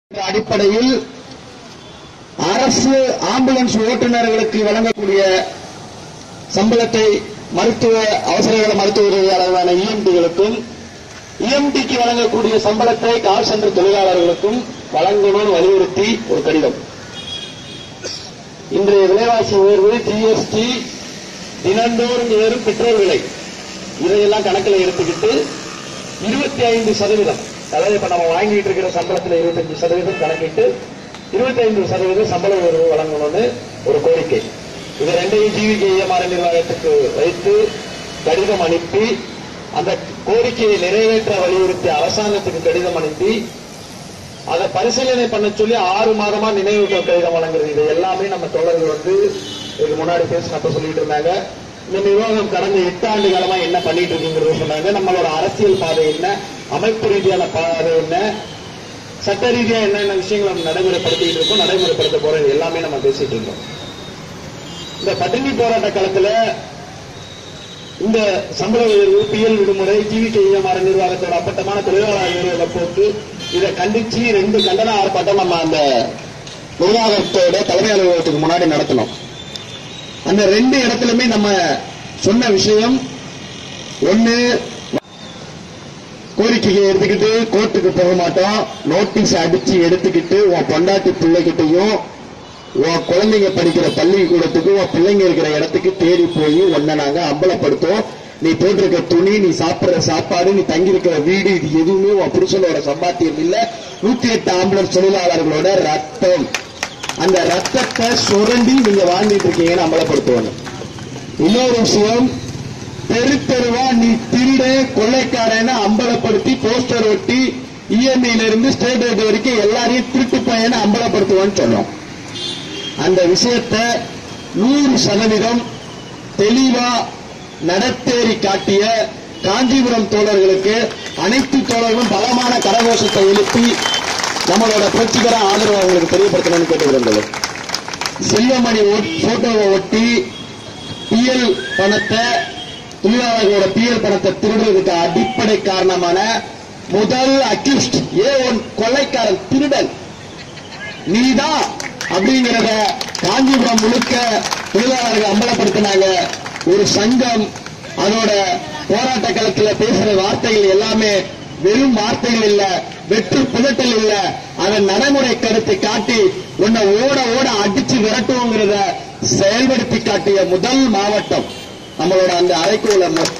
அடிப்படையில் அரசு ஆம்புலன்ஸ் ஓட்டுநர்களுக்கு வழங்கக்கூடிய சம்பளத்தை மருத்துவ அவசரகால மருத்துவ உதவியாளர்களான இஎம்டிகளுக்கும் இஎம்டிக்கு வழங்கக்கூடிய சம்பளத்தை கால் சென்டர் தொழிலாளர்களுக்கும் வழங்கணும்னு வலியுறுத்தி ஒரு கடிதம். இன்றைய விலைவாசி உயர்வு, ஜிஎஸ்டி, தினந்தோறும் ஏறும் பெட்ரோல் விலை, இதையெல்லாம் கணக்கில் எடுத்துக்கிட்டு 25%, அதாவது இப்ப நம்ம வாங்கிட்டு இருக்கிற சம்பளத்தில் 25% கணக்கிட்டு 25% சம்பள உயர்வு வழங்கணும்னு ஒரு கோரிக்கை. இது ரெண்டையும் ஜிவிகேஎம்ஆர் நிர்வாகத்துக்கு வைத்து கடிதம் அனுப்பி அந்த கோரிக்கையை நிறைவேற்ற வலியுறுத்தி அரசாங்கத்துக்கு கடிதம் அனுப்பி அதை பரிசீலனை பண்ண சொல்லி 6 மாதமா நினைவூட்ட கடிதம் வழங்குறது. இது எல்லாமே நம்ம தோழர்கள் இதுக்கு முன்னாடி பேசினப்ப சொல்லிட்டு இருந்தாங்க. இந்த நிர்வாகம் கடந்த 8 ஆண்டு காலமா என்ன பண்ணிட்டு இருக்குங்கிறத சொன்னாங்க. நம்மளோட அரசியல் பாதை என்ன, அமைப்பு ரீதியான பாதை என்ன, சட்ட ரீதியா என்னென்ன விஷயங்களை நம்ம நடைமுறைப்படுத்திட்டு இருக்கோம், நடைமுறைப்படுத்த போறது எல்லாமே நம்ம பேசிட்டு இருக்கோம். இந்த பட்டினி போராட்ட காலத்துல இந்த சம்பள உயர்வு, பிஎல் விடுமுறை, ஜிவிகேஎம்ஆர் நிர்வாகத்தோட அப்பட்டமான தொழிலாளர் நிறுவன போக்கு, இதை கண்டிச்சு 2 கண்டன ஆர்ப்பாட்டம் நம்ம அந்த நிர்வாகத்தோட தலைமை அலுவலகத்துக்கு முன்னாடி நடத்தணும். அந்த 2 இடத்துலயுமே நம்ம சொன்ன விஷயம், ஒன்னு கோரிக்கையை எடுத்துக்கிட்டு கோர்ட்டுக்கு போக மாட்டோம், நோட்டீஸ் அடிச்சு எடுத்துக்கிட்டு உன் பொண்டாட்டி பிள்ளைகிட்டையும் உன் குழந்தைங்க படிக்கிற பள்ளிக்கூடத்துக்கு உன் பிள்ளைங்க இருக்கிற இடத்துக்கு தேடி போய் உன்னை நாங்க அம்பலப்படுத்தும். நீ போட்டிருக்க துணி, நீ சாப்பிடுற சாப்பாடு, நீ தங்கியிருக்கிற வீடு, இது எதுவுமே உன் புருஷனோட சம்பாத்தியம் இல்ல, 108 ஆம்புலன்ஸ் தொழிலாளர்களோட ரத்தம். அந்த ரத்தத்தை சுரண்டி நீங்க வாழ்ந்துட்டு இருக்கீங்கன்னு அமலப்படுத்துவாங்க. இன்னொரு விஷயம், தெரு தெருவா நீ திருட கொள்ளைக்காரன்னு அம்பலப்படுத்தி போஸ்டர் ஒட்டி இஎம்ஐல இருந்து ஸ்டேட் பேங்க் வரைக்கும் எல்லாரையும் திருட்டு பையன்னு அம்பலப்படுத்துவான்னு சொன்னோம். அந்த விஷயத்தை 100% தெளிவா நடத்தேறி காட்டிய காஞ்சிபுரம் தோழர்களுக்கு அனைத்து தோழர்களும் பலமான கரகோஷத்தை எழுப்பி நம்மளோட புரட்சிகர ஆதரவு அவங்களுக்கு தெரியப்படுத்தணும்னு கேட்டுக்கிறது. செல்வமணி போட்டோவை ஒட்டி பிஎல் பணத்தை, தொழிலாளர்களோட பிஎல் பணத்தை திருடுறதுக்கு அடிப்படை காரணமான முதல் அக்யூஸ்ட் A1 கொள்ளைக்காரன், திருடன் நீதான் அப்படிங்கிறத காஞ்சிபுரம் முழுக்க தொழிலாளர்கள் அம்பலப்படுத்தினாங்க. ஒரு சங்கம் அதோட போராட்ட களத்தில் பேசுற வார்த்தைகள் எல்லாமே வெறும் வார்த்தைகள் இல்ல, வெற்று புதட்டல் இல்ல, அதன் நடைமுறை கருத்தை காட்டி உன்னை ஓட ஓட அடிச்சு விரட்டுவோங்கிறத செயல்படுத்தி காட்டிய முதல் மாவட்டம் நம்மளோட அந்த அறைக்கூல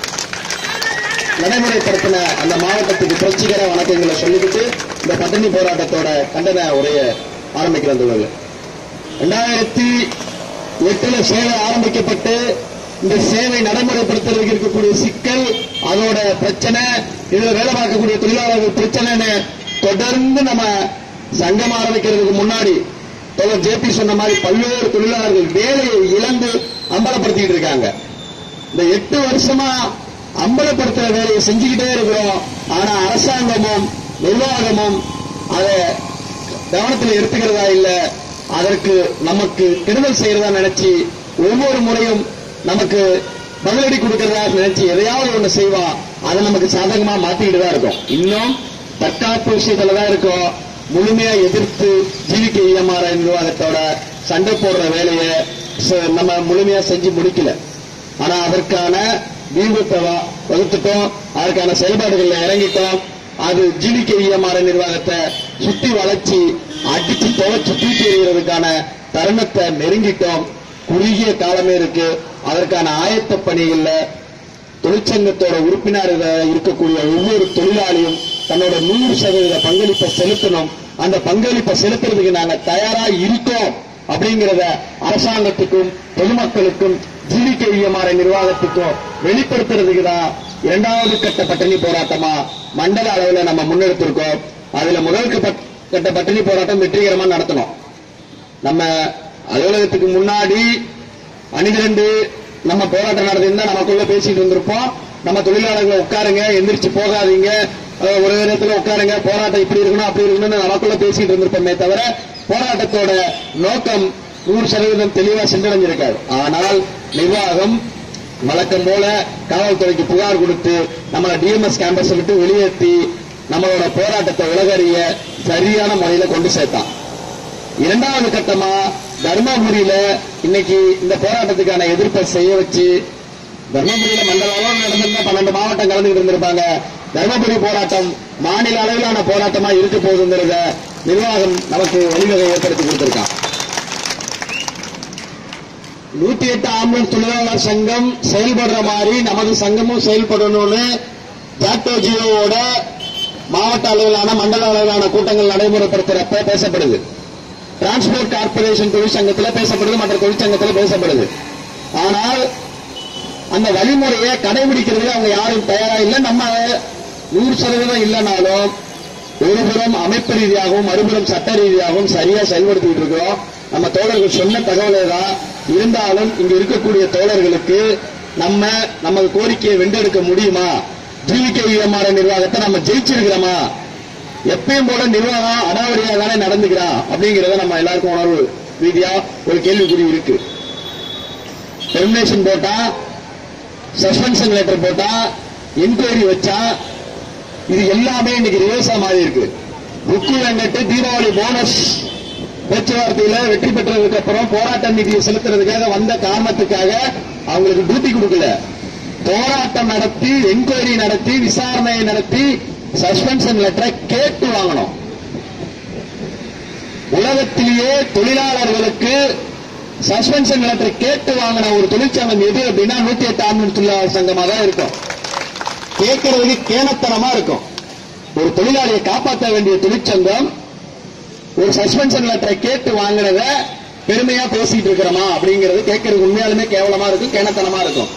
நடைமுறைப்படுத்தின அந்த மாவட்டத்துக்கு புரட்சிகர வணக்கங்களை சொல்லிக்கிட்டு இந்த பட்டினி போராட்டத்தோட கண்டன உரைய ஆரம்பிக்கிறது. 2008 சேவை ஆரம்பிக்கப்பட்டு இந்த சேவை நடைமுறைப்படுத்துறதுக்கு இருக்கக்கூடிய சிக்கல், அதோட பிரச்சனை, இதுல வேலை பார்க்கக்கூடிய தொழிலாளர்கள் பிரச்சனைன்னு தொடர்ந்து நம்ம சங்கம் ஆரம்பிக்கிறதுக்கு முன்னாடி தோழர் ஜேபி சொன்ன மாதிரி பல்வேறு தொழிலாளர்கள் வேலையை இழந்து அம்பலப்படுத்திட்டு இருக்காங்க. இந்த 8 வருஷமா அம்பலப்படுத்துற வேலையை செஞ்சுக்கிட்டே இருக்கிறோம். ஆனா அரசாங்கமும் நிர்வாகமும் அதை கவனத்தில் எடுத்துக்கிறதா இல்ல, அதற்கு நமக்கு கெடுதல் செய்யறதா நினைச்சு ஒவ்வொரு முறையும் நமக்கு பதிலடி கொடுக்கறதா நினைச்சு எதையாவது ஒண்ணு செய்வான். அதை நமக்கு சாதகமா மாத்திக்கிட்டு தான் இருக்கும். இன்னும் தற்காப்பு விஷயத்துலதான் இருக்கும். முழுமையா எதிர்த்து ஜிவிகேஎம்ஆர் நிர்வாகத்தோட சண்டை போடுற வேலையை நம்ம முழுமையா செஞ்சு முடிக்கல. ஆனா அதற்கான வியூகத்தை வகுத்துட்டோம், அதற்கான செயல்பாடுகள்ல இறங்கிட்டோம். அது ஜிவிகேஎம்ஆர் நிர்வாகத்தை சுத்தி வளைச்சி அடிச்சு துவைச்சு தூக்கி எறிகிறதுக்கான தருணத்தை நெருங்கிட்டோம். குறுகிய காலமே இருக்கு. அதற்கான ஆயத்த பணிகள்ல தொழிற்சங்கத்தோட உறுப்பினர் இருக்கக்கூடிய ஒவ்வொரு தொழிலாளியும் தன்னோட 100% பங்களிப்பை செலுத்தணும். அந்த பங்களிப்பை செலுத்துறதுக்கு நாங்க தயாரா இருக்கோம் அப்படிங்கிறத அரசாங்கத்துக்கும் பொதுமக்களுக்கும் ஜிவிகேஎம்ஆர் நிர்வாகத்துக்கும் வெளிப்படுத்துறதுக்கு தான் 2வது கட்ட பட்டினி போராட்டமா மண்டல அளவில் நம்ம முன்னெடுத்திருக்கோம். அதுல முதல் கட்ட பட்டினி போராட்டம் வெற்றிகரமா நடத்தணும். நம்ம அலுவலகத்துக்கு முன்னாடி அணிதிரண்டு நம்ம போராட்டம் நடத்திருந்தா நமக்குள்ள பேசிட்டு இருந்திருப்போம். நம்ம தொழிலாளர்களை உட்காருங்க, எந்திரிச்சு போகாதீங்க, ஒரு நேரத்தில் உட்காருங்க, போராட்டம் இப்படி இருக்கணும் அப்படி இருக்கணும்னு நமக்குள்ள பேசிட்டு இருந்திருப்போமே தவிர போராட்டத்தோட நோக்கம் 100% தெளிவா சென்றடைஞ்சிருக்காது. ஆனால் நிர்வாகம் வழக்கம் போல காவல்துறைக்கு புகார் கொடுத்து நம்மளை டிஎம்எஸ் கேம்பஸ் விட்டு வெளியேற்றி நம்மளோட போராட்டத்தை உலகறிய சரியான முறையில கொண்டு சேர்த்தான். இரண்டாவது கட்டமா தர்மபுரியில இன்னைக்கு இந்த போராட்டத்துக்கான எதிர்ப்பை செய்ய வச்சு, தர்மபுரியில மண்டலம் நடந்திருந்தா 12 மாவட்டம் கலந்துகிட்டு இருந்திருப்பாங்க. தர்மபுரி போராட்டம் மாநில அளவிலான போராட்டமா இருக்க போகுதுங்கிறத நிர்வாகம் நமக்கு வழிவகை ஏற்படுத்தி கொடுத்திருக்கான். 108 ஆம்புலன்ஸ் தொழிலாளர் சங்கம் செயல்படுற மாதிரி நமது சங்கமும் செயல்படணும்னு ஜாக்டோ ஜியோவோட மாவட்ட அளவிலான மண்டல அளவிலான கூட்டங்கள் நடைமுறைப்படுத்துறப்ப பேசப்படுது. டிரான்ஸ்போர்ட் கார்பரேஷன் தொழிற்சங்கத்தில் பேசப்படுது, மற்ற தொழிற்சங்கத்தில் பேசப்படுது. ஆனால் அந்த வழிமுறையை கடைபிடிக்கிறதுக்கு அவங்க யாரும் தயாரா இல்லை. நம்ம 100% இல்லைனாலும் ஒருபுறம் அமைப்பு ரீதியாகவும் மறுபுறம் சட்ட ரீதியாகவும் சரியா செயல்படுத்திட்டு இருக்கிறோம். நம்ம தோழர்கள் சொன்ன தகவலே தான் இருந்தாலும் இங்க இருக்கக்கூடிய தோழர்களுக்கு நமது கோரிக்கையை வென்றெடுக்க முடியுமா? ஜிவிகேஎம்ஆர் நிர்வாகத்தை நம்ம ஜெயிச்சிருக்கிறோமா? எப்பயும் போல நிர்வாகம் அடாவடியா தானே நடந்துக்கிறான் அப்படிங்கறத நம்ம எல்லாருக்கும் உணர்வு ரீதியா ஒரு கேள்விக்குறி இருக்கு. டெர்மினேஷன் போட்டா, சஸ்பென்ஷன் லெட்டர் போட்டா, என்கொயரி வச்சா, இது எல்லாமே இன்னைக்கு ரிவர்ஸா மாறி இருக்கு. ருக்கு வெங்கட் தீபாவளி போனஸ் பேச்சுவார்த்தையில வெற்றி பெற்றதுக்கு அப்புறம் போராட்ட நிதியை செலுத்துறதுக்காக வந்த காரணத்துக்காக அவங்களுக்கு டியூட்டி கொடுக்கல. போராட்டம் நடத்தி, என்கொயரி நடத்தி, விசாரணை நடத்தி, சஸ்பென்ஷன் லெட்டரை கேட்டு வாங்கணும். உலகத்திலேயே தொழிலாளர்களுக்கு சஸ்பென்ஷன் லெட்டர் கேட்டு வாங்கின ஒரு தொழிற்சங்கம் எது அப்படின்னா 108 ஆம்புலன்ஸ் தொழிலாளர் சங்கமா தான் இருக்கும். கேட்கறதுக்கு கேனத்தனமா இருக்கும். ஒரு தொழிலாளியை காப்பாற்ற வேண்டிய தொழிற்சங்கம் ஒரு சஸ்பென்ஷன் லெட்டரை கேட்டு வாங்கினத பெருமையா பேசிட்டு இருக்கிறோமா அப்படிங்கிறது கேட்கறது உண்மையாலுமே கேவலமா இருக்கும், கேனத்தனமா இருக்கும்.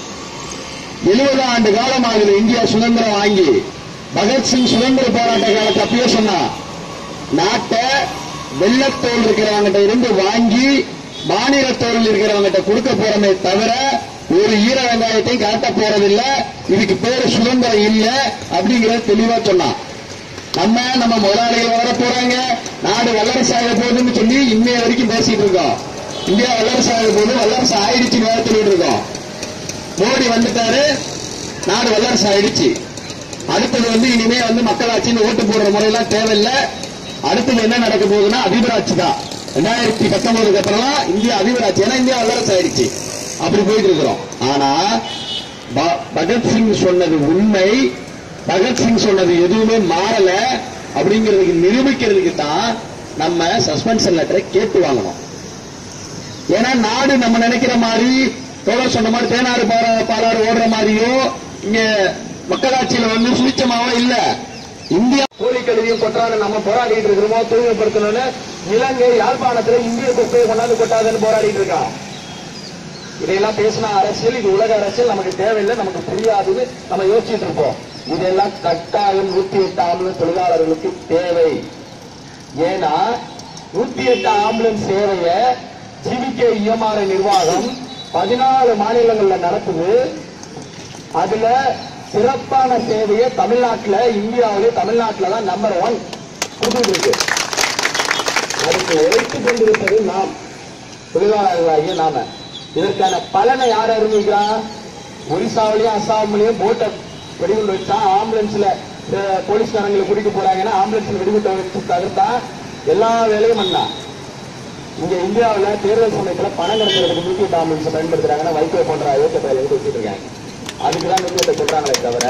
70 ஆண்டு காலம் ஆகுது இந்தியா சுதந்திரம் வாங்கி. பகத்சிங் சுதந்திர போராட்ட காலத்தை அப்பயே சொன்னா, நாட்டை வெள்ளத்தோல் இருக்கிறவங்கிட்ட இருந்து வாங்கி மாநிலத்தோல் இருக்கிறவங்கிட்ட கொடுக்க போறமே தவிர ஒரு ஈர வெங்காயத்தையும் காட்ட போறதில்லை. இதுக்கு பேரு சுதந்திரம் இல்ல அப்படிங்கறத தெளிவா சொன்னான். நம்ம முதலாளிகள் வர போறாங்க, நாடு வல்லரசாக போகுதுன்னு சொல்லி இன்னைய வரைக்கும் பேசிட்டு இருக்கோம். இந்தியா வல்லரசாக போகுது, வல்லரசு ஆயிடுச்சுன்னு வேற சொல்லிட்டு இருக்கோம். மோடி வந்துட்டாரு, நாடு வல்லரசு ஆயிடுச்சு. அடுத்தது இனிமே மக்களாட்சின்னு ஓட்டு போடுற முறையெல்லாம் தேவையில்லை. அடுத்தது என்ன நடக்க போகுதுன்னா அதிபராட்சி தான். 2019 அப்புறம் இந்தியா அதிபராட்சி, ஏன்னா இந்தியா வல்லரசு ஆயிடுச்சு. அப்படி போயிட்டு இருக்கிறோம். ஆனா பகத்சிங் சொன்னது உண்மை, பகத்சிங் சொன்னது எதுவுமே மாறல அப்படிங்கிறதுக்கு நிரூபிக்கிறதுக்கு தான் நம்ம சஸ்பென்ஷன் லெட்டரை கேட்டு வாங்கணும். ஏன்னா நாடு நம்ம நினைக்கிற மாதிரி தோழர் சொன்ன மாதிரி தேனாறு பாலாறு ஓடுற மாதிரியோ இங்க மக்களாட்சியில சுழிச்சமாவோ இல்ல. இந்தியா கோழி கழுவியும் கொட்டாத நம்ம போராடிட்டு இருக்கிறோமோ தூய்மைப்படுத்தணும்னு இலங்கை யாழ்ப்பாணத்துல இந்திய கொப்பையை கொண்டாந்து கொட்டாதுன்னு போராடிட்டு இருக்கான். இதையெல்லாம் பேசினா அரசியல், இது உலக அரசியல், நமக்கு தேவையில்லை, நமக்கு புரியாதுன்னு நம்ம யோசிச்சுட்டு இருப்போம். இதெல்லாம் கட்டாயம் 108 ஆம்புலன்ஸ் தொழிலாளர்களுக்கு தேவை. ஏன்னா 108 ஆம்புலன்ஸ் சேவைய ஜிவிகேஎம்ஆர் நிர்வாகம் 14 மாநிலங்கள்ல நடத்துது. அதுல சிறப்பான சேவையை தமிழ்நாட்டில், இந்தியாவிலே தமிழ்நாட்டில் தான் நம்பர் 1 கொடுத்துட்டு இருக்கு. அதுக்கு உழைத்துக் கொண்டிருப்பது நாம் தொழிலாளர்களாகிய நாம. இதற்கான பலனை யார் அறிவிக்கிறான்? ஒரிசாவிலையும் அசாமிலையும் போட்டை வெடிகுண்டு வச்சா, ஆம்புலன்ஸ்ல போலீஸ்காரங்களை கூட்டிட்டு போறாங்கன்னா ஆம்புலன்ஸ்ல வெடிகுண்டு வச்சு தவிர்த்தா எல்லா வேலையும் பண்ணா. இங்க இந்தியாவில் தேர்தல் சமயத்தில் பணம் கிடைக்கிறதுக்கு 108 ஆம்புலன்ஸ் பயன்படுத்துறாங்கன்னா வைகோ போன்ற அயோக்கிய பேர் எழுதி வச்சுட்டு இருக்காங்க. அதுக்குதான் 108 சொல்றாங்களே தவிர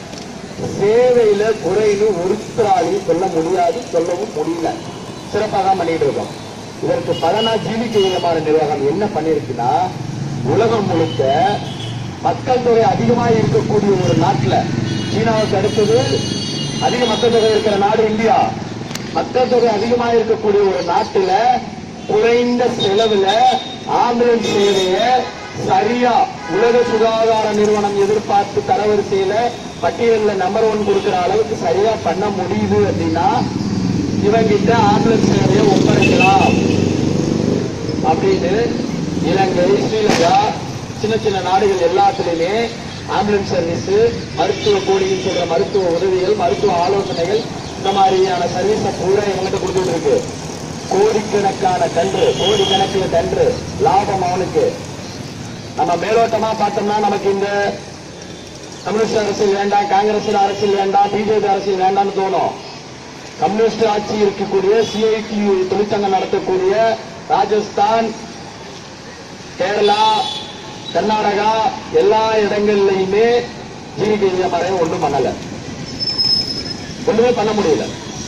சேவையில குறைன்னு ஒருத்தராலையும் சொல்ல முடியாது, சொல்லவும் முடியல. சிறப்பாக தான் பண்ணிட்டு இருக்கோம். இதற்கு பலனா ஜிவிகேஎம்ஆர் நிர்வாகம் என்ன பண்ணிருக்குன்னா, உலகம் முழுக்க மக்கள் தொகை அதிகமாக இருக்கக்கூடிய ஒரு நாட்டில், சீனாவுக்கு அடுத்தது அதிக மக்கள் தொகை இருக்கிற நாடு இந்தியா, மக்கள் தொகை அதிகமாக இருக்கக்கூடிய ஒரு நாட்டில் குறைந்த செலவுல ஆம்புலன்ஸ் சேவைய சரியா உலக சுகாதார நிறுவனம் எதிர்பார்த்து தரவரிசையில பட்டியலில் நம்பர் 1 கொடுக்கிற அளவுக்கு சரியா பண்ண முடியுது அப்படின்னா இவங்கிட்ட ஆம்புலன்ஸ் சேவையை ஒப்படைக்கலாம் அப்படின்னு இலங்கை, ஸ்ரீலங்கா, சின்ன சின்ன நாடுகள் எல்லாத்திலுமே ஆம்புலன்ஸ் சர்வீஸ், மருத்துவ கோடின்னு சொல்ற மருத்துவ உதவிகள், மருத்துவ ஆலோசனைகள், இந்த மாதிரியான சர்வீஸை பூரா இவங்கிட்ட கொடுத்துட்டு இருக்கு. கோடிக்கணக்கான டன்று, கோடிக்கணக்கில் டன்று லாபம் அவனுக்கு. நம்ம மேலோட்டமா பார்த்தோம்னா நமக்கு இந்த கம்யூனிஸ்ட் அரசியல் வேண்டாம், காங்கிரஸ் அரசியல் வேண்டாம், பிஜேபி அரசியல் வேண்டாம்னு தோணும். கம்யூனிஸ்ட் ஆட்சி இருக்கக்கூடிய சிஐடியு தொழிற்சங்கம் நடத்தக்கூடிய ராஜஸ்தான், கேரளா, கர்நாடகா எல்லா இடங்கள்லயுமே ஜிவிகே மாதிரி ஒன்றும் பண்ணல, ஒண்ணுமே பண்ண முடியல.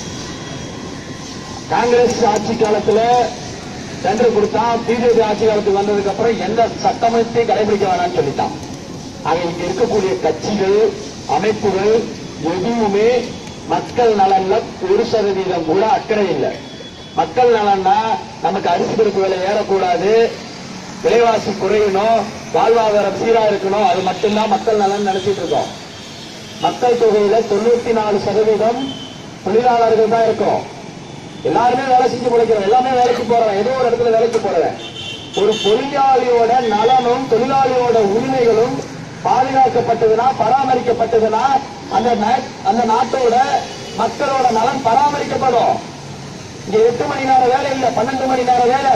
காங்கிரஸ் ஆட்சி காலத்துல டெண்டர் கொடுத்தா, பிஜேபி ஆட்சி காலத்துக்கு வந்ததுக்கு அப்புறம் எந்த சட்டமத்தையும் கடைபிடிக்க வேணாம்னு சொல்லிட்டான். ஆக இங்க இருக்கக்கூடிய கட்சிகள், அமைப்புகள் எதுவுமே மக்கள் நலன்ல 1% கூட அக்கறை இல்லை. மக்கள் நலன்னா நமக்கு அரிசி பருப்பு விலை ஏறக்கூடாது, விலைவாசி குறையணும், வாழ்வாதாரம் சீரா இருக்கணும், அது மட்டும்தான் மக்கள் நலன் நினைச்சிட்டு இருக்கோம். மக்கள் தொகையில 94% தொழிலாளர்கள் தான் இருக்கும். எல்லாருமே வேலை செஞ்சு பிழைக்கிறோம், எல்லாமே வேலைக்கு போறோம், ஏதோ ஒரு இடத்துல வேலைக்கு போறேன். ஒரு தொழிலாளியோட நலனும் தொழிலாளியோட உரிமைகளும் பாதுகாக்கப்பட்டதுன்னா, பராமரிக்கப்பட்டதுன்னா அந்த நாட்டோட மக்களோட நலன் பராமரிக்கப்படும். இங்க 8 மணி நேர வேலை இல்ல, 12 மணி நேர வேலை.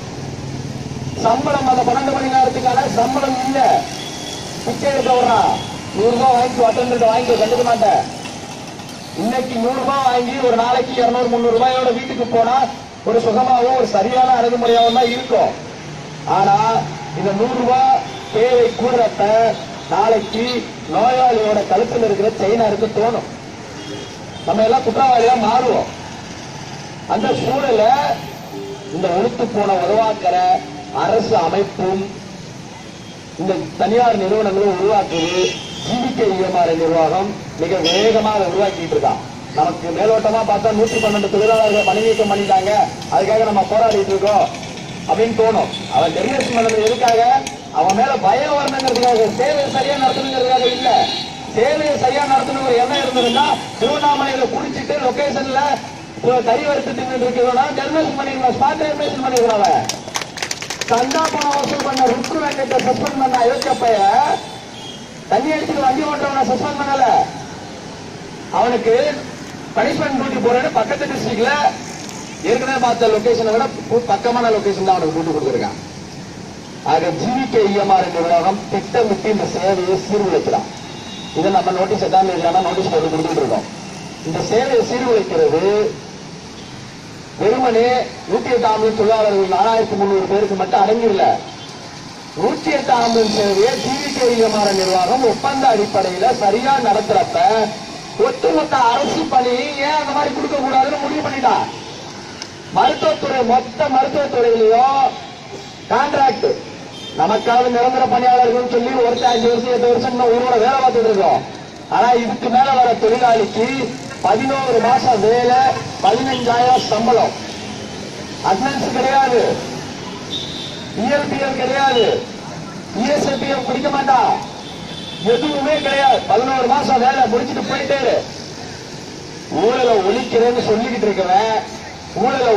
சம்பளம் அந்த 12 மணி நேரத்துக்கான சம்பளம் இல்ல. பிச்சை எடுக்க வர்றான், 100 ரூபாய் வாங்கிட்டு அட்டன்டர் வாங்கிட்டு கண்டுக்க மாட்டேன். இன்னைக்கு 100 ரூபாய் வாங்கி ஒரு நாளைக்கு 200, 300 ரூபாயோட வீட்டுக்கு போனா ஒரு சுகமாகவும் ஒரு சரியான அணுகுமுறையாகவும் தான் இருக்கும். ஆனா இந்த 100 ரூபாய் தேவை கூடுறப்ப நாளைக்கு நோயாளியோட கழுத்தில் இருக்கிற செயினா இருக்கு தோணும். நம்ம எல்லாம் குற்றவாளியா மாறுவோம். அந்த சூழல இந்த ஒழுத்து போன உருவாக்குற அரசு அமைப்பும் இந்த தனியார் நிறுவனங்களும் உருவாக்குவது ஜிவிகே நிர்வாகம் மிக வேகமாக உருவாக்கிட்டு இருக்கான். நமக்கு மேலோட்டமா பார்த்தா 112 தொழிலாளர்கள் பணி நீக்கம் பண்ணிட்டாங்க, அதுக்காக நம்ம போராடிட்டு இருக்கோம் அப்படின்னு தோணும். அவன் டெர்மினேஷன் பண்ணது எதுக்காக? அவன் மேல பயம் வரணுங்கிறதுக்காக, சேவையை சரியா நடத்தணுங்கிறதுக்காக இல்ல. சேவையை சரியா நடத்தணுங்கிற எண்ணம் இருந்ததுன்னா திருவண்ணாமலையில குடிச்சிட்டு லொகேஷன்ல கறி வறுத்து தின்னு இருக்கிறோம்னா டெர்மினேஷன் பண்ணிருக்கோம், ஸ்பாட் டெர்மினேஷன் பண்ணிருக்கிறாங்க. சந்தா பணம் வசூல் பண்ண ருக்கு வெங்கட்ட சஸ்பெண்ட் பண்ண அயோக்கியப்பைய தண்ணி அடிச்சுட்டு வண்டி ஓட்டுறவனை சஸ்பெண்ட் பண்ணல. அவனுக்கு பனிஷ்மெண்ட் டியூட்டி போறேன்னு பக்கத்து டிஸ்ட்ரிக்ட்ல ஏற்கனவே பார்த்த லொகேஷனை விட பக்கமான லொகேஷன் தான் அவனுக்கு டியூட்டி கொடுத்திருக்கான். ஆக ஜிவிகே நிர்வாகம் திட்டமிட்டு இந்த சேவையை சீர்குலைக்கிறான். இதை நம்ம நோட்டீஸ் எல்லாம் நோட்டீஸ் போட்டு கொடுத்துட்டு இருக்கோம். இந்த சேவையை சீர்குலைக்கிறது வெறுமனே 108 ஆம்புலன்ஸ் தொழிலாளர்கள் 4300 பேருக்கு மட்டும் அடங்கிடல. 108 ஆம்புலன்ஸ் சேவையை ஜிவிகே நிர்வாகம் ஒப்பந்த அடிப்படையில சரியா நடத்துறப்ப ஒட்டுமொத்த அரசு பணி ஏன் அந்த மாதிரி கொடுக்க கூடாதுன்னு முடிவு பண்ணிட்டான். மருத்துவத்துறை, மொத்த மருத்துவத்துறையிலையும் கான்ட்ராக்ட் நமக்காக நிரந்தர பணியாளர்கள் சொல்லி ஒருத்தர் 5 வருஷம் 8 வருஷம் உயிரோட வேலை பார்த்துட்டு இருக்கோம். ஆனா இதுக்கு மேல வர தொழிலாளிக்கு 11 மாசம் வேலை, 15,000 சம்பளம். அட்னன்ஸ் கிடையாது, இஎல்பிஎல் கிடையாது, இஎஸ்எல்பிஎல் பிடிக்க மாட்டான், எதுவுமே கிடையாது. 11 மாசம் வேலை முடிச்சுட்டு போயிட்டே ஊழலை ஒழிக்கிறேன்னு சொல்லிக்கிட்டு இருக்கவன், ஊழலை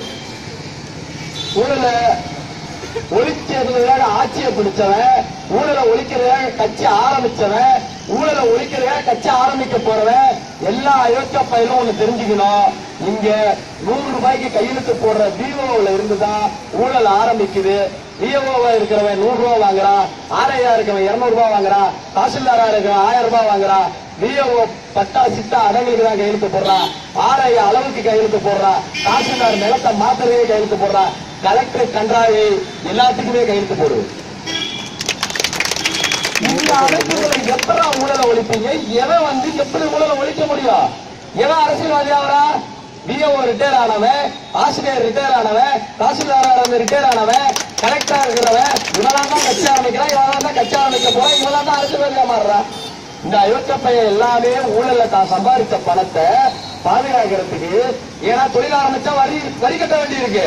ஒழிக்கிறதுக்காக ஆட்சியை பிடிச்சவன், ஊழலை ஒழிக்கிறதுக்காக கட்சி ஆரம்பிச்சவன், ஊழலை ஒழிக்கிறதுக்காக கட்சி ஆரம்பிக்க போறவன் எல்லா அயோக்கிய பயிலும் ஒண்ணு தெரிஞ்சுக்கணும். இங்க 100 ரூபாய்க்கு கையெழுத்து போடுற விஓல இருந்துதான் ஊழல் ஆரம்பிக்குது. விஓவா இருக்கிறவன் 100 ரூபாய் வாங்குறான், ஆர்ஐயா இருக்கவன் 200 ரூபாய் வாங்குறான், தாசில்தாரா இருக்கவன் 1000 ரூபாய் வாங்குறான். விஓ பட்டா சிட்டா அடங்களுக்கு தான் கையெழுத்து போடுறான், ஆர்ஐ அளவுக்கு கையெழுத்து போடுறான், தாசில்தார் நிலத்தை மாத்திரையே கையெழுத்து போடுறான், கலெக்டர் கன்றாவை எல்லாத்துக்குமே கையெழுத்து போடுது. இந்த அமைப்புகளை எப்படா ஊழலை ஒழிப்பீங்க? எவன் எப்படி ஊழலை ஒழிக்க முடியும்? எவன் அரசியல்வாதி ஆகிறா? விஓ ரிட்டையர் ஆனவன், ஆசிரியர் ரிட்டையர் ஆனவன், தாசில்தார் ரிட்டையர் ஆனவன், கலெக்டரா இருக்கிறவன், இவெல்லாம் தான் கட்சி ஆரம்பிக்கிறான், இவெல்லாம் தான் கட்சி ஆரம்பிக்க போறான், இவெல்லாம் தான் அரசியல்வாதியா மாறுறான். இந்த அயோக்கிய பையன் எல்லாமே ஊழல்ல தான் சம்பாதித்த பணத்தை பாதுகாக்கிறதுக்கு, ஏன்னா தொழில் ஆரம்பிச்சா வரி கட்ட வேண்டி இருக்கு.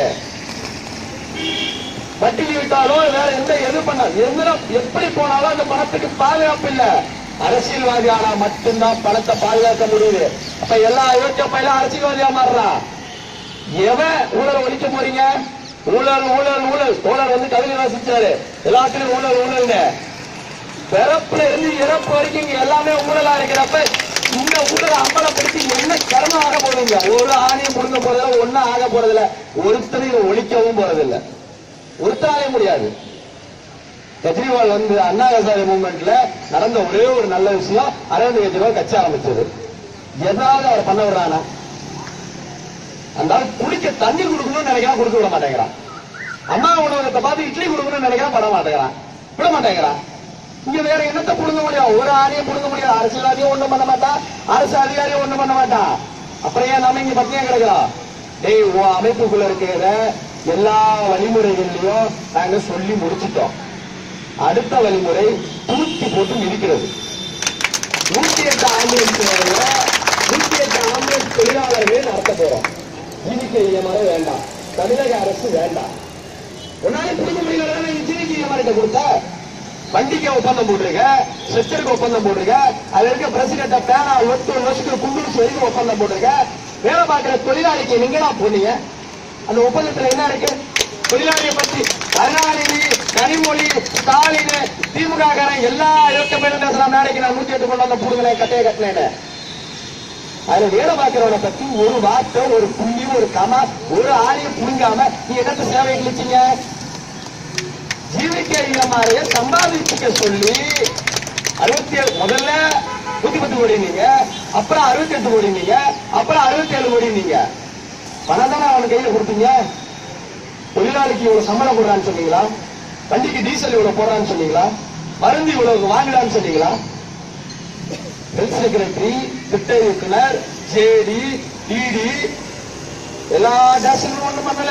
வட்டிலி விட்டாலும் வேற எது பண்ண எப்படி போனாலும் அந்த பணத்துக்கு பாதுகாப்பு இல்ல. அரசியல்வாதி ஆனா மட்டும்தான் பணத்தை பாதுகாக்க முடியுது. அப்ப எல்லா அயோக்கிய பையில அரசியல்வாதியா மாறுறான். எவன் ஊழல் ஒழிக்க போறீங்க? ஊழல் ஊழல் ஊழல். தோழர் கவிதை வாசிச்சாரு, எல்லாத்திலும் ஊழல் ஊழல். பிறப்புல இருந்து இறப்பு வரைக்கும் எல்லாமே ஊழலா இருக்கிறப்ப இந்த ஊழலை அம்பலப்படுத்தி என்ன கர்மம் ஆக போறீங்க? ஒரு ஆணையம் முடுங்க போறதில்ல, ஒன்னும் ஆக போறதில்ல, ஒருத்தரையும் ஒழிக்கவும் போறதில்லை, ஒருத்தராலே முடியாது. கெஜ்ரிவால் அண்ணா ஹசாரே மூவ்மெண்ட்ல நடந்த ஒரே ஒரு நல்ல விஷயம், அரவிந்த் கெஜ்ரிவால் கட்சி ஆரம்பிச்சது. ஏதாவது அவர் பண்ண விடுறானா? அந்த குடிக்க தண்ணி கொடுக்கணும்னு நினைக்கிறான், கொடுக்க விட மாட்டேங்கிறான். அம்மா உணவகத்தை பார்த்து இட்லி கொடுக்கணும்னு நினைக்கிறான், பண்ண மாட்டேங்கிறான், விட மாட்டேங்கிறான். இங்க வேற என்னத்தை புடுங்க முடியும்? ஒரு ஆணையும் புடுங்க முடியாது. அரசியல்வாதியும் ஒண்ணும் பண்ண மாட்டான், அரசு அதிகாரியும் ஒண்ணும் பண்ண மாட்டான். அப்புறம் ஏன் நாம இங்க பத்தியா கிடக்கிறோம்? டேய், அமைப்புக்குள்ள இருக்கிற எல்லா வழிமுறைகள்லயும் நாங்க சொல்லி முடிச்சிட்டோம். அடுத்த வழிமுறை தூக்கி போட்டு மிதிக்கிறது. 108 ஆம்புலன்ஸ் 108 ஆம்புலன்ஸ் தொழிலாளர்களே நடத்த போறோம். ஜிவிகேஎம்ஆர் வேண்டாம், தமிழக அரசு வேண்டாம். ஒன்னாலே புரிஞ்ச முடியல. ஜிவிகேஎம்ஆர் கொடுத்த வண்டிக்கு ஒப்பந்தம் போட்டுருக்க, ஸ்ட்ரெச்சருக்கு ஒப்பந்தம் போட்டுருக்க, அதுல இருக்க பிரசிடென்ட் பேனா ஒட்டு வருஷத்துக்கு குண்டூசி வரைக்கும் ஒப்பந்தம் போட்டுருக்க. வேலை பார்க்கிற தொழிலாளிக்கு நீங்களா போனீங்க? அந்த ஒப்பந்தத்துல என்ன இருக்கு? தொழிலாளியை பத்தி கருணாநிதி, கனிமொழி, ஸ்டாலின், திமுக காரன் எல்லா இலக்க பேரும் பேசலாம். நாளைக்கு நான் 108 கொண்டு வந்த புடுங்களே, கட்டையை கட்டினேன். அதுல வேலை பார்க்கிறவனை பத்தி ஒரு வார்த்தை, ஒரு புள்ளி, ஒரு கமா, ஒரு ஆணையம் புடுங்காம நீ என்னத்த சேவை கிழிச்சீங்க? ஜிவிகேஎம்ஆரைய சம்பாதிச்சுக்க சொல்லி 67 முதல்ல 110 கோடி நீங்க, அப்புறம் 68 கோடி நீங்க, அப்புறம் 67 கோடி நீங்க. பணம் தானே அவனுக்கு கையில கொடுத்தீங்க. தொழிலாளிக்கு இவ்வளவு சம்பளம் போடுறான்னு சொன்னீங்களா? வண்டிக்கு டீசல் இவ்வளவு போடுறான்னு சொன்னீங்களா? மருந்து இவ்வளவு வாங்கலான்னு சொன்னீங்களா? ஹெல்த் செக்ரட்டரி, திட்ட இயக்குனர், ஜேடி, டிடி எல்லா டேஷனும் ஒண்ணும் பண்ணல.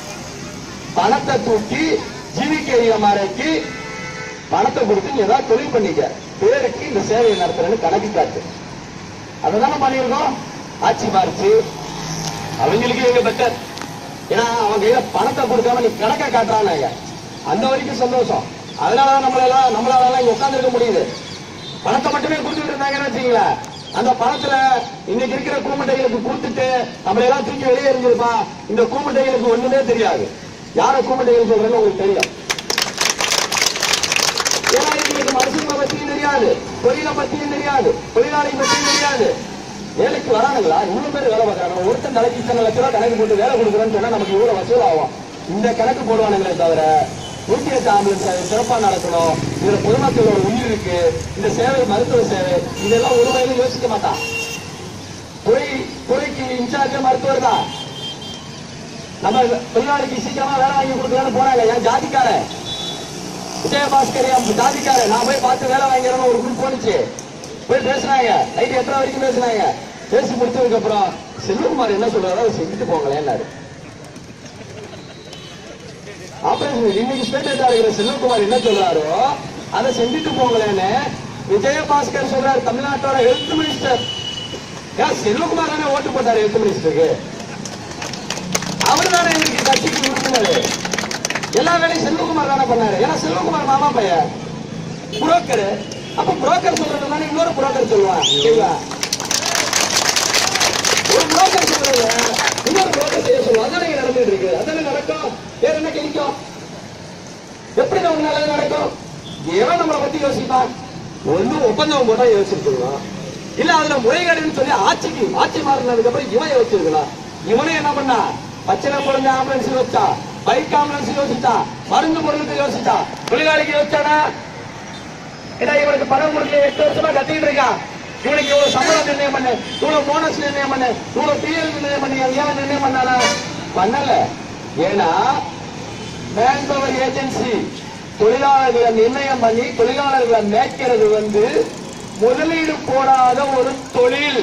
பணத்தை தூக்கி ஜிவிகேஎம்ஆர்க்கு பணத்தை கொடுத்து ஏதாவது தொழில் பண்ணிக்க, பேருக்கு இந்த சேவையை நடத்துறேன்னு கணக்கு காட்டு. அததானே பண்ணிருக்கோம். ஆட்சி மாறிச்சு, அவங்களுக்கு எங்க பெட்டர். ஏன்னா அவங்க கையில பணத்தை கொடுக்காம நீ கணக்கை காட்டுறாங்க, அந்த வரைக்கும் சந்தோஷம். அதனாலதான் நம்மளால இங்க உட்கார்ந்து முடியுது. பணத்தை மட்டுமே கொடுத்துட்டு இருந்தாங்கன்னு வச்சுங்களேன், அந்த பணத்துல இன்னைக்கு இருக்கிற கூமுட்டைகளுக்கு கொடுத்துட்டு நம்மள எல்லாம் தூக்கி வெளியே இருந்திருப்பா. இந்த கூமுட்டைகளுக்கு ஒண்ணுமே தெரியாது. யார கூமுட்டைகள் சொல்றேன்னு உங்களுக்கு தெரியும். ஏன்னா இவங்களுக்கு மனுஷங்களை பத்தியும் தெரியாது, தொழிலை பத்தியும் தெரியாது, தொழிலாளி பத்தியும் தெரியாது. வேலைக்கு வரானுங்களா? இவ்வளவு பேர் வேலை பார்க்கறாங்க. ஒருத்தன் தலைக்கு இத்தனை லட்ச ரூபாய் கணக்கு போட்டு வேலை கொடுக்குறேன்னு சொன்னா நமக்கு இவ்வளவு வசூல் ஆகும். இந்த கணக்கு போடுவானுங்களே தவிர 108 ஆம்புலன்ஸ் சிறப்பா நடக்கணும், இதுல பொதுமக்களோட உயிர் இருக்கு, இந்த சேவை மருத்துவ சேவை, இதெல்லாம் ஒரு வகையிலும் யோசிக்க மாட்டான். துறைக்கு இன்சார்ஜ் மருத்துவர் தான். நம்ம தொழிலாளிக்கு சீக்கிரமா வேலை வாங்கி கொடுக்கலான்னு போறாங்க. என் ஜாதிக்கார விஜயபாஸ்கர் ஜாதிக்கார நான் போய் பார்த்து வேலை வாங்கிறோன்னு ஒரு குரூப் போனுச்சு. போய் பேசுனாங்க, நைட்டு 8 வரைக்கும் பேசினாங்க. பேசி முடிச்சதுக்கு அப்புறம் செல்வகுமார் என்ன சொல்றாரோ அதை செஞ்சுட்டு போங்களேன்னாரு. ஆபரேஷன் இன்னைக்கு ஸ்டேட்டா இருக்கிற செல்வகுமார் என்ன சொல்றாரோ அதை செஞ்சுட்டு போங்களேன்னு விஜயபாஸ்கர் சொல்றாரு, தமிழ்நாட்டோட ஹெல்த் மினிஸ்டர். ஏன் செல்வகுமார் தானே ஓட்டு போட்டாரு ஹெல்த் மினிஸ்டருக்கு? அவர் தானே இன்னைக்கு கட்சிக்கு உறுப்பினர். எல்லா வேலையும் செல்வகுமார் தானே பண்ணாரு. ஏன்னா செல்வகுமார் மாமா பையன் புரோக்கர். அப்ப புரோக்கர் சொல்றது தானே இன்னொரு புரோக்கர் சொல்லுவான். ஒரு புரோக்கர் சொல்றது இன்னொரு புரோக்கர் செய்ய சொல்லுவான். அதானே நடந்துட்டு இருக்கு. அதானே நடக்கும். வேற என்ன கிடைக்கும்? எப்படி நம்ம நல்லது நடக்கும்? எவன் நம்மளை பத்தி யோசிப்பான்? ஒண்ணு ஒப்பந்தம் போட்டா யோசிச்சிருக்கலாம், இல்ல அதுல முறைகேடுன்னு சொல்லி ஆட்சி மாறினதுக்கு அப்புறம் இவன் யோசிச்சிருக்கலாம். இவனே என்ன பண்ணா? பச்சனை குழந்தை ஆம்புலன்ஸ் யோசிச்சா, பைக் ஆம்புலன்ஸ் யோசிச்சா, மருந்து பொருளுக்கு யோசிச்சா, தொழிலாளிக்கு யோசிச்சானா? ஏன்னா இவனுக்கு பணம் கொடுக்கல 8 வருஷமா கத்திட்டு இருக்கான். இவனுக்கு இவ்வளவு சம்பளம் நிர்ணயம் பண்ணு, இவ்வளவு போனஸ் நிர்ணயம் பண்ணு, இவ்வளவு பிஎல் நிர்ணயம் பண்ணி ஏன் நிர்ணயம் பண்ணானா? பண்ணல. ஏன்னா மேன் பவர் ஏஜென்சி தொழிலாளர்களை நிர்ணயம் பண்ணி தொழிலாளர்களை மேய்க்கிறது முதலீடு போடாத ஒரு தொழில்.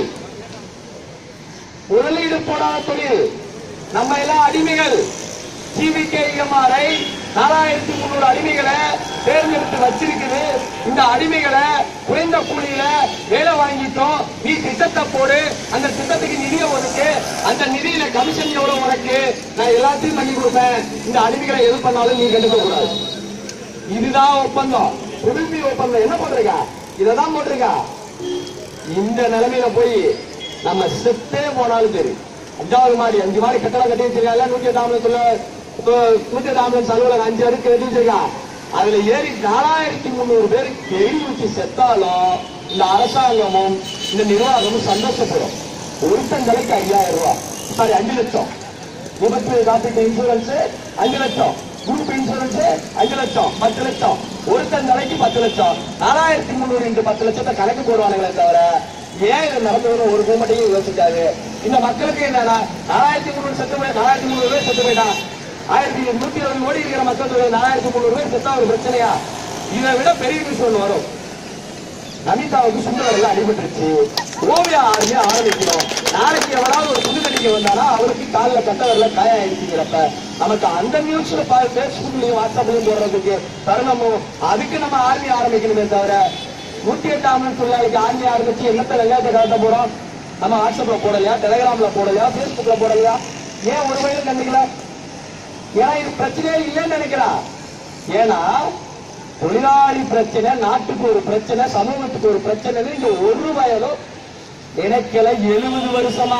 முதலீடு போடாத தொழில். நம்ம எல்லாம் அடிமைகள். ஜிவிகேஎம்ஆரை 4300 அடிமைகளை தேர்ந்தெடுத்து வச்சிருக்குது. இந்த அடிமைகளை குறைந்த கூலியில வேலை வாங்கிட்டோம். நீ திட்டத்தை போடு, அந்த திட்டத்துக்கு நிதியை ஒதுக்கு, அந்த நிதியில கமிஷன் எவ்வளவு உனக்கு, நான் எல்லாத்தையும் பண்ணி கொடுப்பேன். இந்த அடிமைகளை எது பண்ணாலும் நீ கண்டுக்க கூடாது. இதுதான் ஒப்பந்தம். குடும்பி ஒப்பந்தம். என்ன போட்டிருக்கா? இததான் போட்டிருக்கா. இந்த நிலைமையில போய் நம்ம செத்தே போனாலும் சரி, 5வது மாடி 5 மாடி கட்டடம் கட்டி வச்சிருக்காங்க. 108 ஆம்புலன்ஸ் அலுவலகம் 5 அடுக்கு கட்டி வச்சிருக்கான். அதுல ஏறி 4300 பேர் எரிவிச்சு செத்தாலும் இந்த அரசாங்கமும் இந்த நிர்வாகமும் சந்தோஷப்படும். ஒருத்தன் தலைக்கு 5000 ரூபாய், சாரி 5 லட்சம். விபத்து காப்பீட்டு இன்சூரன்ஸ் 5 லட்சம், குரூப் இன்சூரன்ஸ் 5 லட்சம், 10 லட்சம். ஒருத்தன் தலைக்கு 10 லட்சம். 4300 10 லட்சத்தை கணக்கு போடுவானுங்களே தவிர ஏன் இது நடந்ததுன்னு ஒரு கூமட்டையும் யோசிக்காது. இந்த மக்களுக்கு என்னன்னா 4300 செத்து போய் 4300 பேர் செத்து போயிட்டான். 1120 கோடி இருக்கிற மக்கள் தொகை 4300 பேர் செத்தா ஒரு பிரச்சனையா? இதை விட பெரிய விஷயம் வரும். நமிதாவுக்கு சுண்டல் அடிபட்டுருச்சு, ஓவியா ஆர்மியா ஆரம்பிக்கிறோம். நாளைக்கு எவனாவது ஒரு புது நடிகை வந்தானா அவருக்கு காலில் கட்டவரில் காயம் ஆயிடுச்சுங்கிறப்ப நமக்கு அந்த நியூஸ்ல பேஸ்புக்லயும் வாட்ஸ்அப்லயும் போடுறதுக்கு தருணமும் அதுக்கு நம்ம ஆர்மி ஆரம்பிக்கணுமே தவிர 108 ஆம்புலன்ஸ் தொழிலாளிக்கு ஆர்மி ஆரம்பிச்சு என்னத்த வெள்ளையாட்ட காட்ட போறோம்? நம்ம வாட்ஸ்அப்ல போடலையா, டெலிகிராம்ல போடலையா, பேஸ்புக்ல போடலையா? ஏன் ஒரு வயது கண்டிக்கல? ஏன்னா இது பிரச்சனையே இல்லைன்னு நினைக்கிறான். ஏன்னா தொழிலாளி பிரச்சனை நாட்டுக்கு ஒரு பிரச்சனை, சமூகத்துக்கு ஒரு பிரச்சனை. இங்க ஒரு வயதும் நினைக்கல. 70 வருஷமா,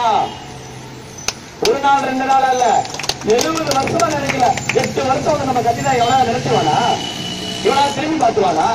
ஒரு நாள் 2 நாள் அல்ல, 70 வருஷமா நினைக்கல. 8 வருஷம் நம்ம கட்டினா எவ்வளவு நினைச்சுவானா? இவனா திரும்பி பார்த்துவானா?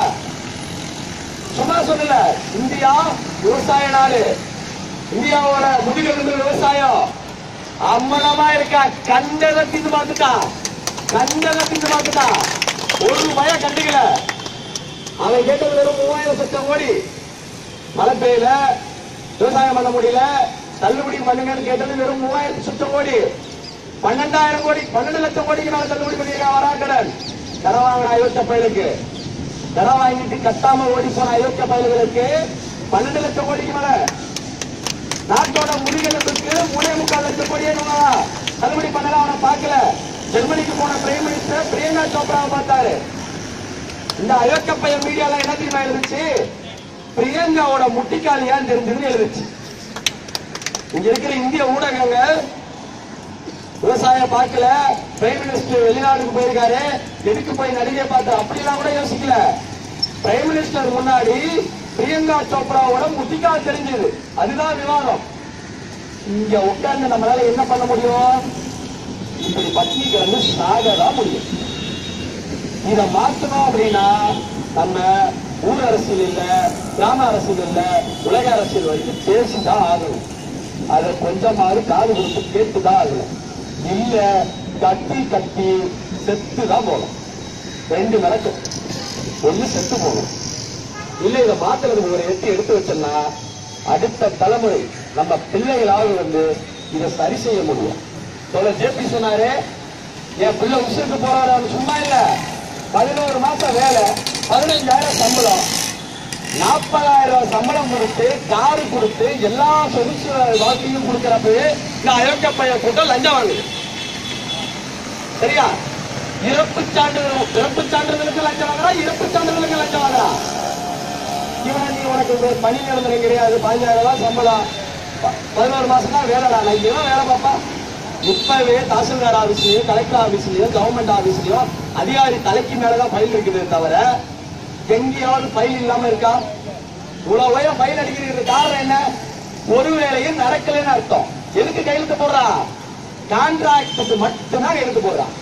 சும்மா சொல்லல. இந்தியா விவசாய நாடு, இந்தியாவோட முதுகெலும்பு விவசாயம். அம்மனமா இருக்கா, கண்டதை தின்னு பார்த்துட்டான், கண்டதை தின்னு பார்த்துட்டான். ஒரு பய கண்டுக்கல. அவன் கேட்டது வெறும் 3000 லட்சம் கோடி. மழை பெய்யல, விவசாயம் பண்ண முடியல, தள்ளுபடி பண்ணுங்கன்னு கேட்டது வெறும் 3000 லட்சம் கோடி. 12,000 கோடி, 12 லட்சம் கோடிக்கு மேல தள்ளுபடி பண்ணிருக்கான் வராக்கடன். கடன் வாங்கின அயோக்கிய பயலுக்கு, கடன் வாங்கிட்டு கட்டாம ஓடி போன அயோக்கிய பயல்களுக்கு 12 லட்சம் கோடிக்கு மேல. நாட்டோட முதுகெலும்புக்கு 3.25 லட்சம் கோடியே தள்ளுபடி பண்ணல. அவனை பார்க்கல. ஜெர்மனிக்கு போன பிரைம் மினிஸ்டர் பிரியங்கா சோப்ராவை பார்த்தாரு. இந்த அயோக்கிய பையன் மீடியால என்ன தெரியுமா எழுதுச்சு? பிரியங்காவோட முட்டிக்கால் ஏன் தெரிஞ்சதுன்னு எழுதுச்சு. இங்க இருக்கிற இந்திய ஊடகங்கள் விவசாயம் பார்க்கல, பிரைம் மினிஸ்டர் வெளிநாட்டுக்கு போயிருக்காரு, எதுக்கு போய் நடிகை பார்த்தாரு அப்படிலாம் கூட யோசிக்கல. பிரைம் மினிஸ்டர் முன்னாடி பிரியங்கா சோப்ராவோட முட்டிக்கால் தெரிஞ்சது. அதுதான் விவாதம். இங்க உட்கார்ந்து நம்மளால என்ன பண்ண முடியும்? இப்படி பட்னி கிடந்து சாகதான் முடியும். இதை மாற்றணும் அப்படின்னா நம்ம ஊர் அரசியல் இல்ல, கிராம அரசியல் இல்ல, உலக அரசியல் வரைக்கும் பேசிதான் ஆகணும். அதை கொஞ்சமாவது காது கொடுத்து கேட்டுதான் ஆகணும். இல்ல கட்டி கட்டி செத்துதான் போகணும். 2 நடக்கும். ஒண்ணு செத்து போகணும், இல்ல இதை மாத்துறதுக்கு ஒரு எட்டு எடுத்து வச்சோம்னா அடுத்த தலைமுறை நம்ம பிள்ளைகளாவது வந்து இதை சரி செய்ய முடியும். ஜேபி சொன்னாரு, என் பிள்ளை உசுருக்கு போறாரு. சும்மா இல்ல, 11 மாசம் வேலை, 15,000 சம்பளம், 40,000 ரூபாய் சம்பளம் கொடுத்து, காரு கொடுத்து, எல்லா சொகுசு வாழ்க்கையும் கொடுக்கிறப்ப இந்த அயோக்கிய பையன் கூட்டம் லஞ்சம் வாங்குது. சரியா? இறப்பு சான்றிதழுக்கு லஞ்சம் வாங்குறா, இறப்பு சான்றிதழுக்கு லஞ்சம் வாங்குறா. இவன் நீ உனக்கு பணி நிரந்தரம் கிடையாது, 15,000 ரூபாய் சம்பளம், 11 மாசம் தான் வேலை. நான் இவன் வேலை பார்ப்பா. இப்பவே தாசில்தார் ஆபீஸ்லயும், கலெக்டர் ஆபீஸ்லயும், கவர்மெண்ட் ஆபீஸ்லயும் அதிகாரி தலைக்கு மேலதான் ஃபைல் இருக்குது தவிர எங்கேயாவது ஃபைல் இல்லாம இருக்கா? இவ்வளவு ஃபைல் அடிக்கிறது காரணம் என்ன? ஒரு வேலையும் நடக்கலன்னு அர்த்தம். எதுக்கு கையெழுத்து போடுறான்? கான்ட்ராக்டுக்கு மட்டும்தான் கையெழுத்து போடுறான்.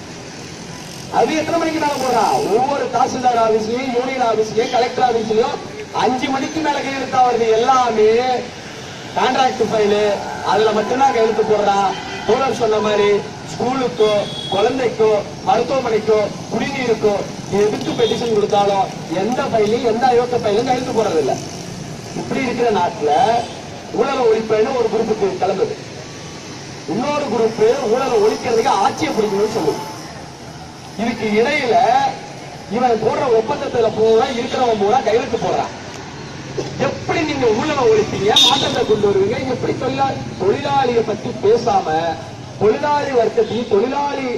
அது எத்தனை மணிக்கு மேல போடுறான்? ஒவ்வொரு தாசில்தார் ஆபீஸ்லயும், யூனியன் ஆபீஸ்லயும், கலெக்டர் ஆபீஸ்லயும் 5 மணிக்கு மேல கையெழுத்தா வருது. எல்லாமே கான்ட்ராக்ட் ஃபைலு, அதுல மட்டும்தான் கையெழுத்து போடுறான். தோழர் சொன்ன மாதிரி ஸ்கூலுக்கோ, குழந்தைக்கோ, மருத்துவமனைக்கோ, குடிநீருக்கோ எதுக்கு பெட்டிஷன் கொடுத்தாலும் எந்த ஃபைலையும், எந்த அயோக்கிய ஃபைலும் கையெழுத்து போடுறது இல்லை. இப்படி இருக்கிற நாட்டுல ஊழலை ஒழிப்புன்னு ஒரு குரூப்புக்கு கிளம்புது. இன்னொரு குரூப் ஊழலை ஒழிக்கிறதுக்கு ஆட்சியை பிடிக்கணும்னு சொல்லுது. இதுக்கு இடையில இவன் போடுற ஒப்பந்தத்துல பூரா இருக்கிறவன் பூரா கையெழுத்து போடுறான். எப்படி நீங்க ஊழலை ஒழிப்பீங்க, மாற்றத்தை கொண்டு வருவீங்க? எப்படி தொழிலாளியை பத்தி பேசாம தொழிலாளி வர்க்கத்தையும் தொழிலாளி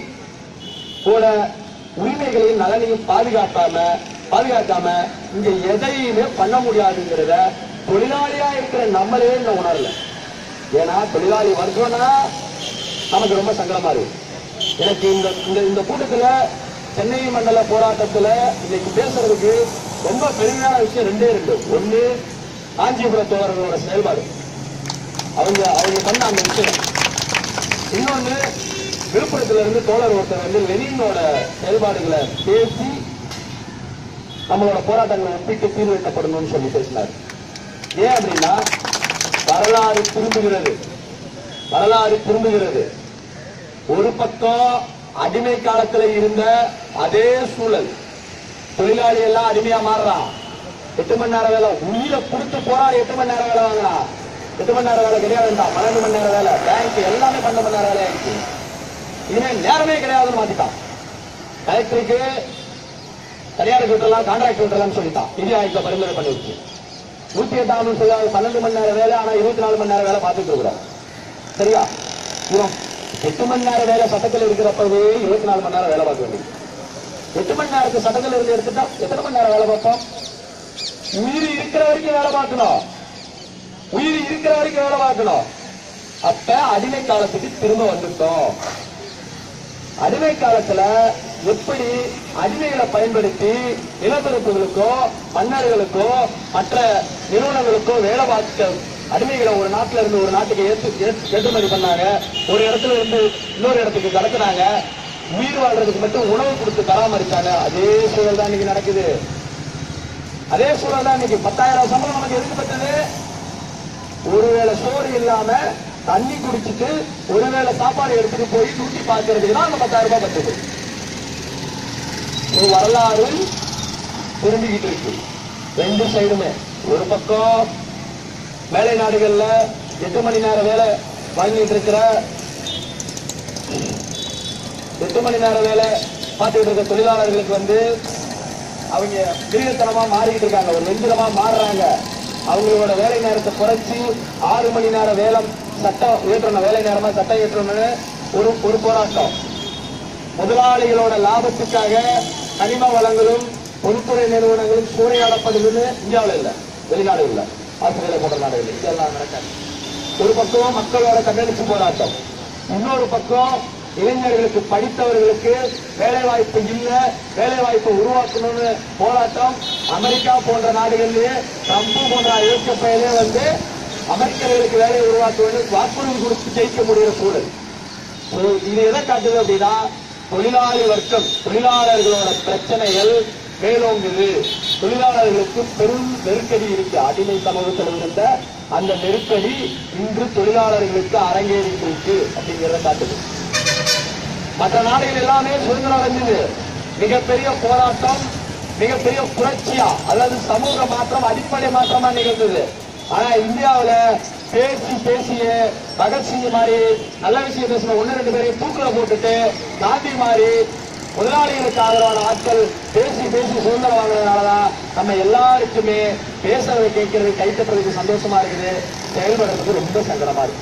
உரிமைகளையும் நலனையும் பாதுகாக்காம இங்க எதையுமே பண்ண முடியாதுங்கிறத தொழிலாளியா இருக்கிற நம்மளே இந்த உணரல. ஏன்னா தொழிலாளி வர்க்கம்னா நமக்கு ரொம்ப சங்கடமா இருக்கு. எனக்கு இந்த கூட்டத்துல சென்னை மண்டல போராட்டத்துல இன்னைக்கு பேசுறதுக்கு ரொம்ப பெருமையான விஷயம் 2. ஒண்ணு காஞ்சிபுரம் தோழர்களோட செயல்பாடு, அவங்க பண்ண அந்த விஷயம். இன்னொன்னு விழுப்புரத்துல இருந்து தோழர் ஒருத்தர் வந்து லெனினோட செயல்பாடுகளை பேசி நம்மளோட போராட்டங்களை ஒப்பிட்டு தீர்வு எட்டப்படணும்னு சொல்லி பேசினார். ஏன் அப்படின்னா வரலாறு திரும்புகிறது. ஒரு பக்கம் அடிமை காலத்துல இருந்த அதே சூழல், தொழிலாளி எல்லாம் அடிமையா மாறுறான். 8 மணி நேரம் வேலை, உயிரை கொடுத்து போராடி 8 மணி நேரம் வேலை வாங்கினா. 8 மணி நேரம் வேலை கிடையாது, 12 மணி நேரம் வேலை, பேங்க் எல்லாமே 12 மணி நேரம் வேலை ஆயிடுச்சு. இனிமே நேரமே கிடையாதுன்னு மாத்திட்டான். கலெக்டருக்கு தனியாருக்கு விட்டுலாம், கான்ட்ராக்ட் விட்டுலாம்னு சொல்லிட்டான். நிதி ஆயோக பரிந்துரை பண்ணிருச்சு. 108 சொல்ல 12 மணி நேரம் வேலை, ஆனா 24 மணி நேரம் வேலை பார்த்துட்டு இருக்கிறோம். சரியா? 8 மணி நேரம் வேலை சட்டத்தில் இருக்கிறப்பவே 24 மணி நேரம் வேலை பார்க்க வேண்டியது. 8 மணி நேரத்துக்கு சட்டத்தில் இருந்து எடுத்துட்டா எத்தனை மணி நேரம் வேலை பார்ப்போம்? உயிர் இருக்கிற வரைக்கும் வேலை பார்க்கணும். உயிர் இருக்கிற வரைக்கும் வேலை பார்க்கணும். அப்ப அடிமை காலத்துக்கு திரும்ப வந்துட்டோம். அடிமை காலத்துல எப்படி அடிமைகளை பயன்படுத்தி நிலப்பரப்புகளுக்கோ மன்னர்களுக்கோ மற்ற நிறுவனங்களுக்கோ வேலை பார்க்க அடிமைகளை ஒரு நாட்டில இருந்து ஒரு நாட்டுக்கு ஏற்றுமதி பண்ணாங்க, ஒரு இடத்துல இருந்து இன்னொரு இடத்துக்கு கடத்தினாங்க, உயிர் வாழ்றதுக்கு மட்டும் உணவு கொடுத்து பராமரிச்சாங்க. அதே சூழல் தான் இன்னைக்கு நடக்குது. அதே சூழல் தான் இன்னைக்கு. 10,000 சம்பளம் நமக்கு எதுக்கு பெற்றது? ஒருவேளை சோறு இல்லாம தண்ணி குடிச்சிட்டு ஒருவேளை சாப்பாடு எடுத்துட்டு போய் தூக்கி பார்க்கறதுக்கு தான் அந்த 10,000 ரூபாய் பெற்றது. ஒரு வரலாறு திரும்பிக்கிட்டு இருக்கு. ரெண்டு சைடுமே. ஒரு பக்கம் வேலை நாடுகள்ல 8 மணி நேரம் வேலை வாங்கிட்டு இருக்கிற 8 மணி நேரம் வேலை பார்த்துட்டு இருக்க தொழிலாளர்களுக்கு அவங்க மிருகத்தனமா மாறிக்கிட்டு இருக்காங்க, ஒரு வெஞ்சிரமா மாறுறாங்க. அவங்களோட வேலை நேரத்தை குறைச்சி 6 மணி நேரம் வேலை சட்டம் ஏற்றணும், வேலை நேரமா சட்டம் ஏற்றணும்னு ஒரு போராட்டம். முதலாளிகளோட லாபத்துக்காக கனிம வளங்களும் பொதுத்துறை நிறுவனங்களும் சூறையாடப்படுதுன்னு இந்தியாவில் இல்ல, வெளிநாடுகள்ல, ஆஸ்திரேலியா போன்ற நாடுகள் இதெல்லாம் நடக்காது. ஒரு பக்கம் மக்களோட கண்ணெடுப்பு போராட்டம், இன்னொரு பக்கம் இளைஞர்களுக்கு படித்தவர்களுக்கு வேலை வாய்ப்பு இல்ல, வேலை வாய்ப்பு உருவாக்கணும்னு போராட்டம். அமெரிக்கா போன்ற நாடுகளிலேயே ட்ரம்ப் போன்ற ஐக்கிய பயிலே அமெரிக்கர்களுக்கு வேலையை உருவாக்குவது வாக்குறுதி கொடுத்து ஜெயிக்க முடிகிற சூழல். இது எதை காட்டுது அப்படின்னா, தொழிலாளி வர்க்கம் தொழிலாளர்களோட பிரச்சனைகள் மேலோங்குது. தொழிலாளர்களுக்கு பெரும் நெருக்கடி இருக்கு. அடிமை சமூகத்தில் இருந்த அந்த நெருக்கடி இன்று தொழிலாளர்களுக்கு அரங்கேறிட்டு இருக்கு அப்படிங்கிறத காட்டுது. மற்ற நாடுகள் எல்லாமே சுதந்திரம் அடைஞ்சது. மிகப்பெரிய போராட்டம், மிகப்பெரிய புரட்சியா, அதாவது சமூக மாற்றம், அடிப்படை மாற்றமா நிகழ்ந்தது. ஆனா இந்தியாவில பேசிய பகத்சிங் மாதிரி நல்ல விஷயம் பேசின 1-2 பேரையும் தூக்கில போட்டுட்டு காந்தி மாதிரி முதலாளிகளுக்கு ஆதரவான ஆட்கள் பேசி சுதந்திரம் வாங்கினதுனாலதான் நம்ம எல்லாருக்குமே பேசுறதை கேட்கறது கைத்தட்டுறதுக்கு சந்தோஷமா இருக்குது, செயல்படுறதுக்கு ரொம்ப சங்கடமா இருக்கு.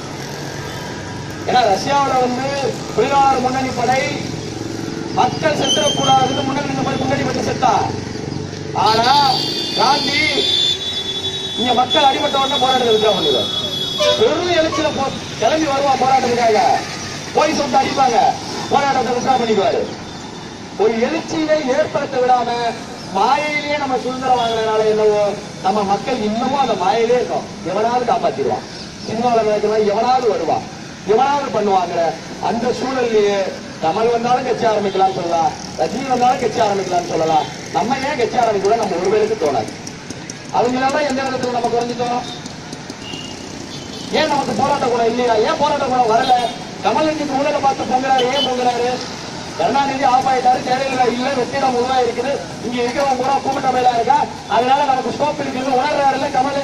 ஏன்னா ரஷ்யாவில் தொழிலாளர் முன்னணி படை மக்கள் செத்துறக்கூடாதுன்னு முன்னணி பட்டு செத்தா. ஆனா காந்தி இங்க மக்கள் அடிபட்ட உடனே போராட்டத்தை பண்ணுவார். பெரும் எழுச்சியில கிளம்பி வருவான் போராட்டத்துக்காக, போய் சொந்த அடிப்பாங்க, போராட்டத்தை விசா பண்ணிக்குவாரு. ஒரு எழுச்சியிலே ஏற்படுத்த விடாம மாயையிலேயே நம்ம சுதந்திரம் வாங்கினால என்னவோ நம்ம மக்கள் இன்னமும் அந்த மாயிலே இருக்கும். எவனாவது காப்பாத்திடுவான், சினிமாவில் எவனாவது வருவான், எவனாவது பண்ணுவாங்க. அந்த சூழல்லையே கமல் வந்தாலும் கட்சி ஆரம்பிக்கலாம்னு சொல்லலாம், ரஜினி வந்தாலும் கட்சி ஆரம்பிக்கலாம்னு சொல்லலாம். நம்ம ஏன் கட்சி ஆரம்பிக்கலாம் நம்ம ஒரு பேருக்கு தோணாது. அவங்களால எந்த விதத்துல நம்ம குறைஞ்சிட்டோம்? ஏன் நமக்கு போராட்ட குணம் இல்லையா? ஏன் போராட்ட குணம் வரல? கமலுக்கு ஊழல பார்த்து பொங்குறாரு. ஏன் பொங்குறாரு? கருணாநிதி ஆஃப் ஆயிட்டாரு, ஜெயலலிதா இல்ல, வெற்றிடம் உருவா இருக்குது, இங்க இருக்கிறவங்க பூரா கூப்பிட்ட மேலா இருக்கா, அதனால நமக்கு ஸ்கோப் இருக்குது உணர்றாருல்ல கமல்.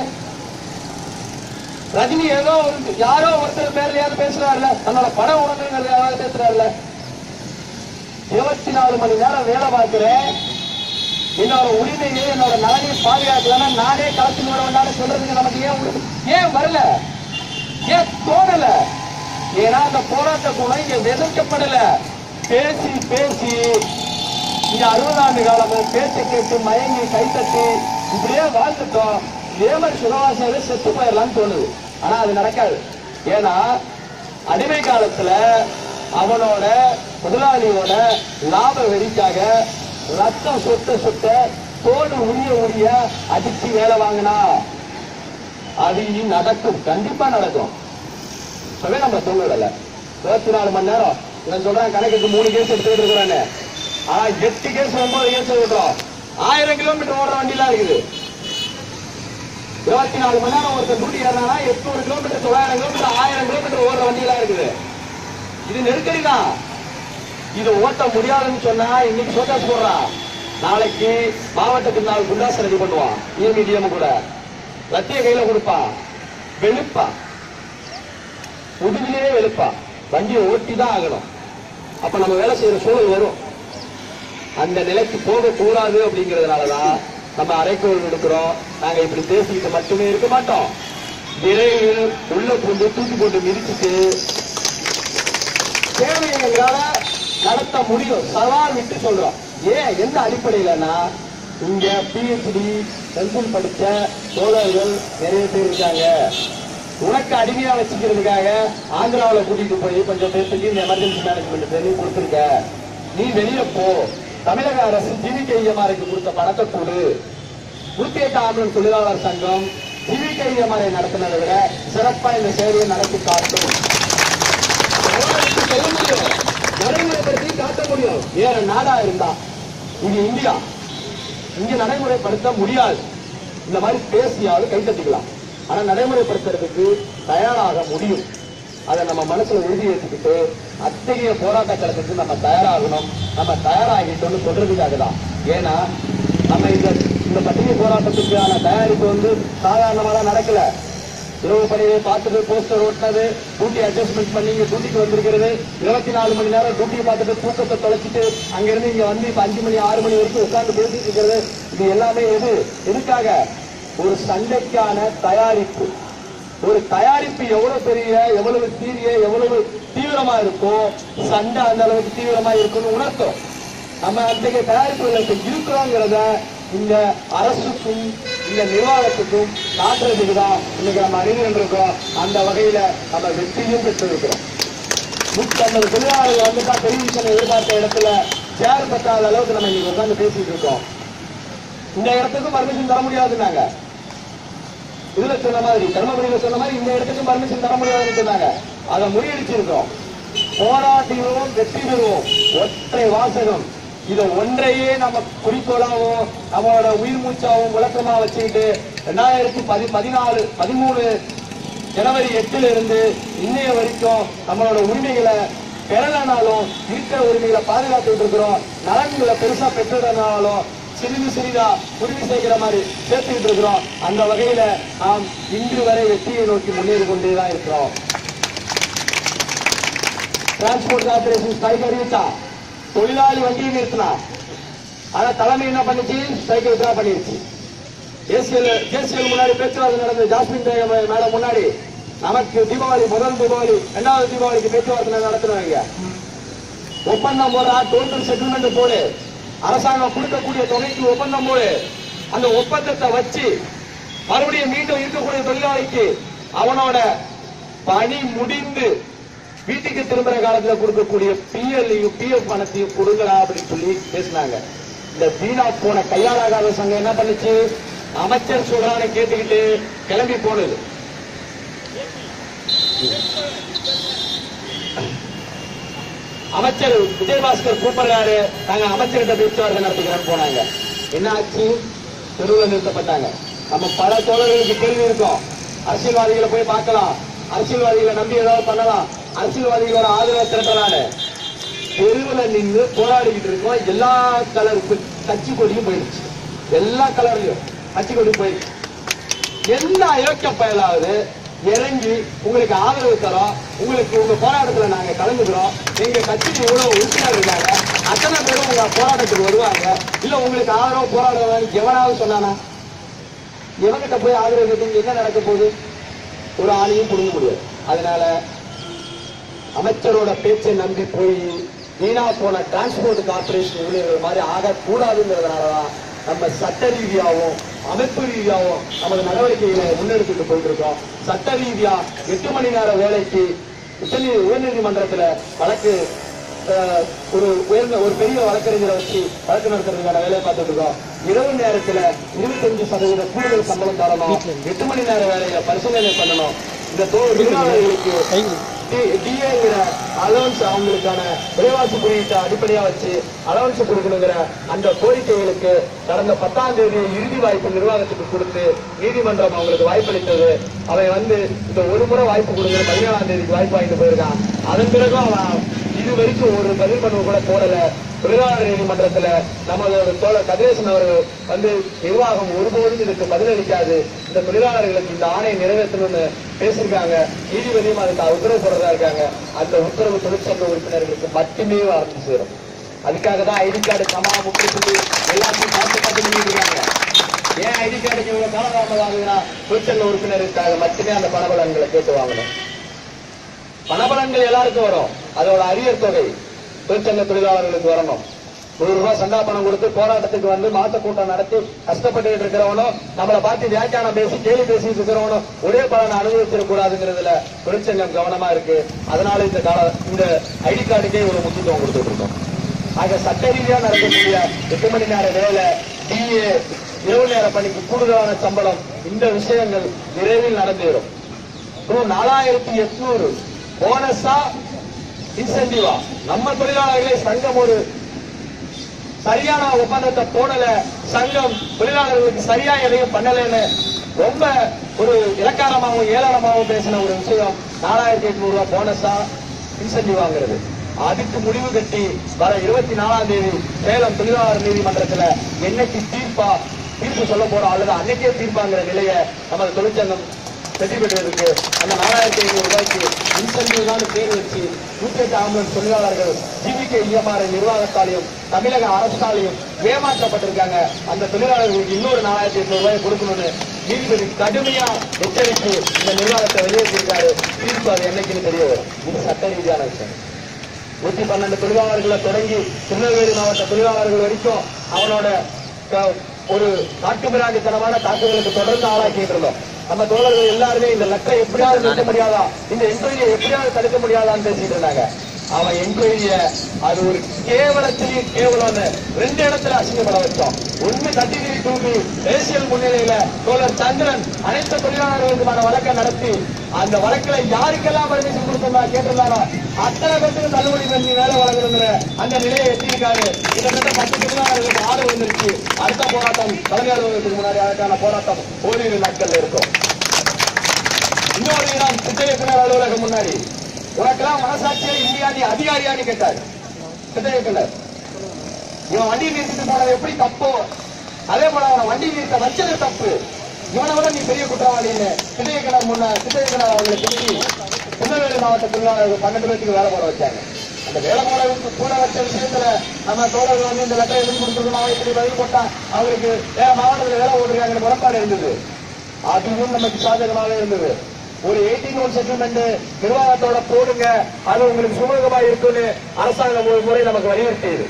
ரஜினி ஏதோ யாரோ ஒருத்தர் பேர்லயாவது பேசுறாருல, தன்னோட படம் உணர்ந்து யாராவது பேசுறாருல. 24 மணி நேரம் வேலை பார்க்கிறேன், என்னோட உரிமையை என்னோட நலனையும் பாதுகாக்கலன்னா நானே களத்தில் வரவேண்டாலும் சொல்றதுக்கு நமக்கு ஏன் வரல? ஏன் தோணல? ஏன்னா அந்த போராட்ட குணம் இங்க விதைக்கப்படல. பேசி இங்க 60 ஆண்டு காலமும் பேச்சை கேட்டு மயங்கி கைத்தட்டி இப்படியே வாழ்ந்துட்டோம். லேபர் சுகவாசியாவே செத்து போயிடலாம்னு தோணுது. ஆனா அது நடக்காது. ஏன்னா அடிமை காலத்துல அவனோட முதலாளியோட லாப வெறிக்காக ரத்தம் சொட்ட தோடு உரிய அடிச்சு வேலை வாங்கினா அது நடக்கும், கண்டிப்பா நடக்கும். நம்ம தூங்கல 24 மணி நேரம் இவன் சொல்றான் கணக்குக்கு 3 கேஸ் எடுத்துக்கிட்டு இருக்கிறான்னு. ஆனா 8 கேஸ் 9 கேஸ் விடுறோம். 1000 கிலோமீட்டர் ஓடுற வண்டிலாம் இருக்குது. 24 மணி நேரம் ஒருத்தர் டியூட்டி ஏறினா 800 கிலோமீட்டர் 900 கிலோமீட்டர் 1000 கிலோமீட்டர் ஓடுற வண்டியெல்லாம் இருக்குது. இது நெருக்கடி தான். இது ஓட்ட முடியாதுன்னு சொன்னா இன்னைக்கு சோகாஸ் போடுறான், நாளைக்கு மாவட்டத்துக்கு 4 குண்டாஸ் ரெடி பண்ணுவான். EMDM கூட லத்திய கையில கொடுப்பான். வெளுப்பா, முதுகிலே வெளுப்பா, வண்டியை ஓட்டி தான் ஆகணும். அப்ப நம்ம வேலை செய்யற சூழல் வரும். அந்த நிலைக்கு போகக்கூடாது அப்படிங்கிறதுனாலதான் நம்ம அரைக்கோள் எடுக்கிறோம். நாங்க இப்படி பேசிக்கிட்டு மட்டுமே இருக்க மாட்டோம். விரைவில் உள்ள கொண்டு தூக்கி போட்டு மிதிச்சுட்டு சேவையை எங்களால நடத்த முடியும். சவால் விட்டு சொல்றோம். ஏன், எந்த அடிப்படையிலன்னா, இங்க PhD பென்சில் படிச்ச தோழர்கள் நிறைய பேர் இருக்காங்க. உனக்கு அடிமையா வச்சுக்கிறதுக்காக ஆந்திராவில் கூட்டிட்டு போய் கொஞ்சம் பேருக்கு இந்த எமர்ஜென்சி மேனேஜ்மெண்ட் ட்ரெயினிங் கொடுத்துருக்க. நீ வெளியே போ. தமிழக அரசு ஜிவிகைஎம்ஆர்ஐக்கு கொடுத்த பணத்தை கொடு. 108 ஆம்புலன்ஸ் தொழிலாளர் சங்கம் ஜிவிகைஎம்ஆர்ஐ நடத்தினதை விட சிறப்பா இந்த சேவையை நடத்தி காட்டும். சொல்ல முடியும், நடைமுறைப்படுத்தி காட்ட முடியும். வேற நாடா இருந்தா, இது இந்தியா, இங்க நடைமுறைப்படுத்த முடியாது. இந்த மாதிரி பேசியாலும் கை தட்டிக்கலாம். ஆனா நடைமுறைப்படுத்துறதுக்கு தயாராக முடியும். அதை நம்ம மனசுல உறுதி ஏற்றுக்கிட்டு அத்தகைய போராட்ட களத்துக்கு நம்ம தயாராகணும். நம்ம தயாராகிட்டோம்னு சொல்றதுக்காக தான். ஏன்னா நம்ம இந்த பத்திரிகை போராட்டத்துக்கான தயாரிப்பு வந்து சாதாரணமாக நடக்கல. இரவு பணியை பார்த்துட்டு போஸ்டர் ஓட்டினது, டியூட்டி அட்ஜஸ்ட்மெண்ட் பண்ணி இங்க டியூட்டிக்கு வந்திருக்கிறது, 24 மணி நேரம் டியூட்டியை பார்த்துட்டு தூக்கத்தை தொலைச்சிட்டு அங்கிருந்து இங்க வந்து இப்ப 5 மணி 6 மணி வரைக்கும் உட்கார்ந்து பேசிட்டு இருக்கிறது. இது எல்லாமே எதுக்காக? ஒரு சண்டைக்கான தயாரிப்பு. ஒரு தயாரிப்பு எவ்வளவு பெரிய, எவ்வளவு சீரிய, எவ்வளவு தீவிரமா இருக்கோ சண்டை அந்த அளவுக்கு தீவிரமா இருக்குன்னு உணர்த்தும். நம்ம அத்தகைய தயாரிப்புகளுக்கு இருக்கிறோங்கிறத இந்த அரசுக்கும் இந்த நிர்வாகத்துக்கும் காட்டுறதுக்கு தான் இன்னைக்கு நம்ம அறிஞர் இருக்கோம். அந்த வகையில நம்ம வெற்றியும் பெற்றிருக்கிறோம். 150 தொழிலாளர்கள் வந்துட்டா டெலிவிஷன் எதிர்பார்த்த இடத்துல சேர் பத்தாத அளவுக்கு நம்ம இன்னைக்கு உட்கார்ந்து பேசிட்டு இருக்கோம். இந்த இடத்துக்கும் பர்மிஷன் தர முடியாதுன்னாங்க. இதுல சொன்ன மாதிரி, தர்மபுரியில சொன்ன மாதிரி இந்த இடத்துக்கும் பர்மிஷன் தர முடியாதுன்னு சொன்னாங்க. அதை முறியடிச்சிருக்கோம். போராட்டியும் வெற்றி பெறுவோம். ஒற்றை வாசகம். இதை ஒன்றையே நம்ம குறிக்கோளாகவும் நம்மளோட உயிர் மூச்சாவும் விளக்கமா வச்சுக்கிட்டு 2013 ஜனவரி 8 இருந்து இன்னைய வரைக்கும் நம்மளோட உரிமைகளை பெறலனாலும் இருக்கிற உரிமைகளை பாதுகாத்துட்டு இருக்கிறோம். நலன்களை பெருசா பெற்றதுனாலும் சிறிது சிறிதா உறுதி செய்கிற மாதிரி சேர்த்துக்கிட்டு இருக்கிறோம். அந்த வகையில நாம் இன்று வரை வெற்றியை நோக்கி முன்னேறி கொண்டேதான் இருக்கிறோம். டிரான்ஸ்போர்ட் கார்பரேஷன் ஸ்ட்ரைக் அறிவித்தா, தொழிலாளி வண்டியை நிறுத்தினா. ஆனா தலைமை என்ன பண்ணிச்சு? ஸ்ட்ரைக் வித்ரா பண்ணிருச்சு. ஜேசிஎல் முன்னாடி பேச்சுவார்த்தை நடந்தது. ஜாஸ்மின் மேடம் முன்னாடி நமக்கு தீபாவளி, முதல் தீபாவளி, 2வது தீபாவளிக்கு பேச்சுவார்த்தை நடத்துறாங்க. ஒப்பந்தம் போடுறா, டோட்டல் செட்டில்மெண்ட் போடு, அரசாங்கம் கொடுக்கக்கூடிய தொகைக்கு ஒப்பந்தம் போடு. அந்த ஒப்பந்தத்தை வச்சு மறுபடியும் மீண்டும் இருக்கக்கூடிய தொழிலாளிக்கு அவனோட பணி முடிந்து வீட்டுக்கு திரும்புற காலத்துல கொடுக்கக்கூடிய பிஎல்லையும் பிஎஃப் பணத்தையும் கொடுங்கடா அப்படின்னு சொல்லி பேசினாங்க. இந்த வீணா போன கையாளாகாத சங்கம் என்ன பண்ணுச்சு? அமைச்சர் சொல்றான்னு கேட்டுக்கிட்டு கிளம்பி போனது. அமைச்சர் விஜயபாஸ்கர் கூப்பிடுறாரு, நாங்க அமைச்சர்கிட்ட பேச்சுவார்த்தை நடத்துக்கிறோம் போனாங்க. என்ன ஆச்சு? தெருவில் நிறுத்தப்பட்டாங்க. நம்ம பல தோழர்களுக்கு கேள்வி இருக்கும். அரசியல்வாதிகளை போய் பார்க்கலாம், அரசியல்வாதிகளை நம்பி ஏதாவது பண்ணலாம், அரசியல்வாதிகளோட ஆதரவை திரட்டலான்னு தெருவில் நின்று போராடிக்கிட்டு இருக்கோம். எல்லா கலருக்கு கட்சி கொடியும் போயிடுச்சு. எல்லா கலர்லயும் கட்சி கொடி போயிடுச்சு. எந்த அயோக்கிய பயலாவது இறங்கி உங்களுக்கு ஆதரவு தரோம், உங்களுக்கு உங்க போராட்டத்துல நாங்க கலந்துக்கிறோம், எங்க கட்சிக்கு இவ்வளவு உறுப்பினர் இருக்காங்க, அத்தனை பேரும் உங்க போராட்டத்துக்கு வருவாங்க, இல்ல உங்களுக்கு ஆதரவு போராடுவாங்க எவனாவது சொன்னானா? எவங்கிட்ட போய் ஆதரவு கேட்டு என்ன நடக்க போகுது? ஒரு ஆணையும் கொடுக்க முடியாது. அதனால அமைச்சரோட பேச்சை நம்பி போய் வீணா போன டிரான்ஸ்போர்ட் கார்பரேஷன் ஊழியர்கள் மாதிரி ஆகக்கூடாதுங்கிறதுனாலதான் நம்ம சட்ட ரீதியாகவும் அமைப்பு ரீதியாகவும் நமது நடவடிக்கைகளை முன்னெடுத்துட்டு போயிட்டு இருக்கோம். சட்ட ரீதியா 8 மணி நேர வேலைக்கு உயர்நீதிமன்றத்துல வழக்கு ஒரு பெரிய வழக்கறிஞரை வச்சு வழக்கு நடத்துறதுக்கான வேலையை பார்த்துட்டு இருக்கோம். இரவு நேரத்துல 25% கூடுதல் சம்பளம் தரணும். 8 மணி நேர வேலையை பரிசீலனை பண்ணணும். இந்த தொழிலாளர்களுக்கு டிஏங்கிற அலவன்ஸ், அவங்களுக்கான விலைவாசி குறியீட்டை அடிப்படையா வச்சு அலவன்ஸ் கொடுக்கணுங்கிற அந்த கோரிக்கைகளுக்கு கடந்த 10ஆம் தேதி இறுதி வாய்ப்பு நிர்வாகத்துக்கு கொடுத்து நீதிமன்றம் அவங்களுக்கு வாய்ப்பளித்தது. அவன் இந்த ஒரு முறை வாய்ப்பு கொடுங்க, 17ஆம் தேதிக்கு வாய்ப்பு வாங்கிட்டு போயிருக்கான். அதன் பிறகும் அவன் இது வரைக்கும் ஒரு பதில் மனு கூட போடல. தொழிலாளர் நீதிமன்றத்தில் நமது தோழர் கதிரேசன் அவர்கள் வந்து நிர்வாகம் ஒருபோதும் இதுக்கு பதிலளிக்காது, இந்த தொழிலாளர்களுக்கு இந்த ஆணையை நிறைவேற்றணும்னு பேசியிருக்காங்க. நீதிபதியும் அதுக்கு உத்தரவு போடுறதா இருக்காங்க. அந்த உத்தரவு தொழிற்சங்க உறுப்பினர்களுக்கு மட்டுமே ஆரம்பிச்சு சேரும். அதுக்காக தான் ஐடி கார்டு சமா முக்கியத்துக்கு எல்லாத்தையும் பார்த்து பண்ணிட்டு இருக்காங்க. ஏன் ஐடி கார்டுக்கு இவ்வளவு காலதாமதம் ஆகுதுன்னா தொழிற்சங்க உறுப்பினருக்காக மட்டுமே அந்த பணபலன்களை கேட்டு வாங்கணும். பணபலன்கள் எல்லாருக்கும் வரும், அதோட அரியர் தொகை தொழிற்சங்க தொழிலாளர்களுக்கு வரணும். ₹100 சந்தா பணம் கொடுத்து போராட்டத்துக்கு வந்து மாச கூட்டம் நடத்தி கஷ்டப்பட்டு இருக்கிறவனும் நம்மளை பார்த்து வியாக்கியானம் பேசி கேள்வி பேசிட்டு இருக்கிறவனும் ஒரே பலனை அனுபவிச்சிடக்கூடாதுங்கிறதுல தொழிற்சங்கம் கவனமா இருக்கு. அதனால இந்த ஐடி கார்டுக்கே இவ்வளவு முக்கியத்துவம் கொடுத்துட்டு இருக்கோம். ஆக சட்ட ரீதியா நடக்கக்கூடிய 8 மணி நேர வேலை, டிஏ, இரவு நேர பணிக்கு கூடுதலான சம்பளம், இந்த விஷயங்கள் விரைவில் நடந்தேறும். 4800 போனஸா இன்சென்டிவா நம்ம தொழிலாளர்களை சங்கம் ஒரு சரியான ஒப்பந்தத்தை போடல, சங்கம் தொழிலாளர்களுக்கு சரியா எதையும் பண்ணலன்னு ரொம்ப ஒரு இலக்காரமாகவும் ஏளனமாகவும் பேசின ஒரு விஷயம் 4800 போனஸா இன்சென்டிவாங்கிறது. அதுக்கு முடிவு கட்டி வர 24ஆம் தேதி சேலம் தொழிலாளர் நீதிமன்றத்தில் என்னைக்கு தீர்ப்பு சொல்ல போறோம் அல்லது அன்னைக்கே தீர்ப்பாங்கிற நிலையை நமது தொழிற்சங்கம் வெற்றி பெற்றிருக்கு. அந்த 4500 இன்சென்டிவ் தான் பேர் வச்சு 108 ஆம்புலன்ஸ் தொழிலாளர்கள் ஜிவிகே இஎம்ஆர் நிர்வாகத்தாலையும் தமிழக அரசாலையும் ஏமாற்றப்பட்டிருக்காங்க. அந்த தொழிலாளர்களுக்கு இன்னொரு 4800 கொடுக்கணும்னு நீதிபதி கடுமையா எச்சரித்து இந்த நிர்வாகத்தை வெளியேற்றிருக்காரு. தீர்ப்பு அது என்னைக்குன்னு தெரிய வரும். இது சட்ட ரீதியான விஷயம். 112 தொழிலாளர்களை தொடங்கி திருநெல்வேலி மாவட்ட தொழிலாளர்கள் வரைக்கும் அவனோட ஒரு காட்டுமிராண்டித்தனமான தாக்குதலுக்கு தொடர்ந்து ஆளாக்கிட்டு இருந்தோம். நம்ம தோழர்கள் எல்லாருமே இந்த லெட்டரை எப்படியாவது நிறுத்த முடியாதா, இந்த என்கொயரியை எப்படியாவது தடுக்க முடியாதான்னு பேசிட்டு இருந்தாங்க. அவன் என்கொயரிய அது ஒரு கேவலத்திலையும் கேவலம்னு 2 இடத்துல அசிங்கப்பட வச்சோம். ஒண்ணு கட்டிகிரி தூக்கி தேசியல் முன்னிலையில தோழர் சந்திரன் அனைத்து தொழிலாளர்களுக்குமான வழக்கை நடத்தி அந்த வழக்குல யாருக்கெல்லாம் பர்மிஷன் கொடுத்தா கேட்டிருந்தாரோ அத்தனை பேருக்கு தள்ளுபடி பண்ணி வேலை வழங்குற அந்த நிலையை எட்டியிருக்காரு. கிட்டத்தட்ட 10 தொழிலாளர்களுக்கு ஆர்டர் வந்துருச்சு. அடுத்த போராட்டம் தலைமை அலுவலகத்துக்கு முன்னாடி அதற்கான போராட்டம் ஓரிரு நாட்கள்ல இருக்கும். இன்னொரு இடம் திட்ட இயக்குனர் அலுவலகம் முன்னாடி உனக்கெல்லாம் மனசாட்சியா இல்லையா, நீ அதிகாரியான்னு கேட்டாரு திட்ட இயக்குனர். இவன் வண்டி நிறுத்திட்டு போனது எப்படி தப்போ அதே போல அவனை வண்டி நிறுத்த வச்சது தப்பு, இவனை விட நீ பெரிய குற்றவாளின்னு திட்ட இயக்குனர் அவங்களை திரும்பி திருநெல்வேலி மாவட்ட தொழிலாளர்கள் 12 பேருக்கு வேலை போட வச்சாங்க. அந்த வேலை கூட வச்ச விஷயத்துல நம்ம தோழர்கள் வந்து இந்த லெட்டர் எழுதி கொடுத்துருக்கணும், அவன் இப்படி பதில் போட்டா அவருக்கு வேற மாவட்டத்தில் வேலை ஓடுறாங்க முறைப்பாடு இருந்தது. அதுவும் நமக்கு சாதகமாக இருந்தது. ஒரு 18 செட்டில்மெண்ட் நிர்வாகத்தோட போடுங்க, அது உங்களுக்கு சுமூகமா இருக்குன்னு அரசாங்கம் ஒரு முறை நமக்கு வலியுறுத்தியது.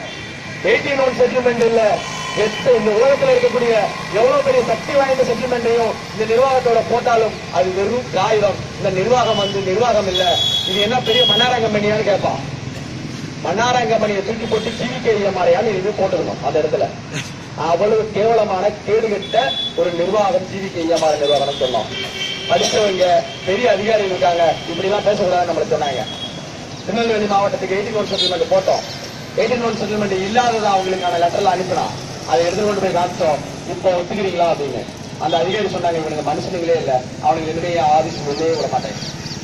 18 செட்டில்மெண்ட் இல்ல, இந்த உலகத்தில் இருக்கக்கூடிய எவ்வளவு பெரிய சக்தி வாய்ந்த செட்டில்மெண்டையும் இந்த நிர்வாகத்தோட போட்டாலும் அது வெறும் காகிதம். இந்த நிர்வாகம் நிர்வாகம் இல்ல, இது என்ன பெரிய மன்னாரங்க மணியான்னு கேட்பான். மன்னாரங்க மணியை தூக்கி போட்டு ஜிவிகே இஎம்ஆர் இது போட்டுக்கணும் அந்த இடத்துல. அவ்வளவு கேவலமான கேடுகட்ட ஒரு நிர்வாகம் ஜிவிகே இஎம்ஆர் நிர்வாகம் சொன்னோம். படிச்சவங்க பெரிய அதிகாரிகள் இருக்காங்க, இப்படி எல்லாம் பேசக்கூடாதுன்னு நம்மளுக்கு சொன்னாங்க. திருநெல்வேலி மாவட்டத்துக்கு 18 செட்டில்மெண்ட் போட்டோம். 18 செட்டில்மெண்ட் இல்லாததா அவங்களுக்கான லெட்டர்ல அனுப்பினோம். அதை எடுத்துக்கொண்டு போய் காமிச்சோம். இப்போ ஒத்துக்கிறீங்களா அப்படின்னு அந்த அதிகாரி சொன்னாங்க, இவனுக்கு மனுஷனுங்களே இல்ல, அவனுக்கு என்னுடைய ஆதிசி உள்ளே விட மாட்டேன்.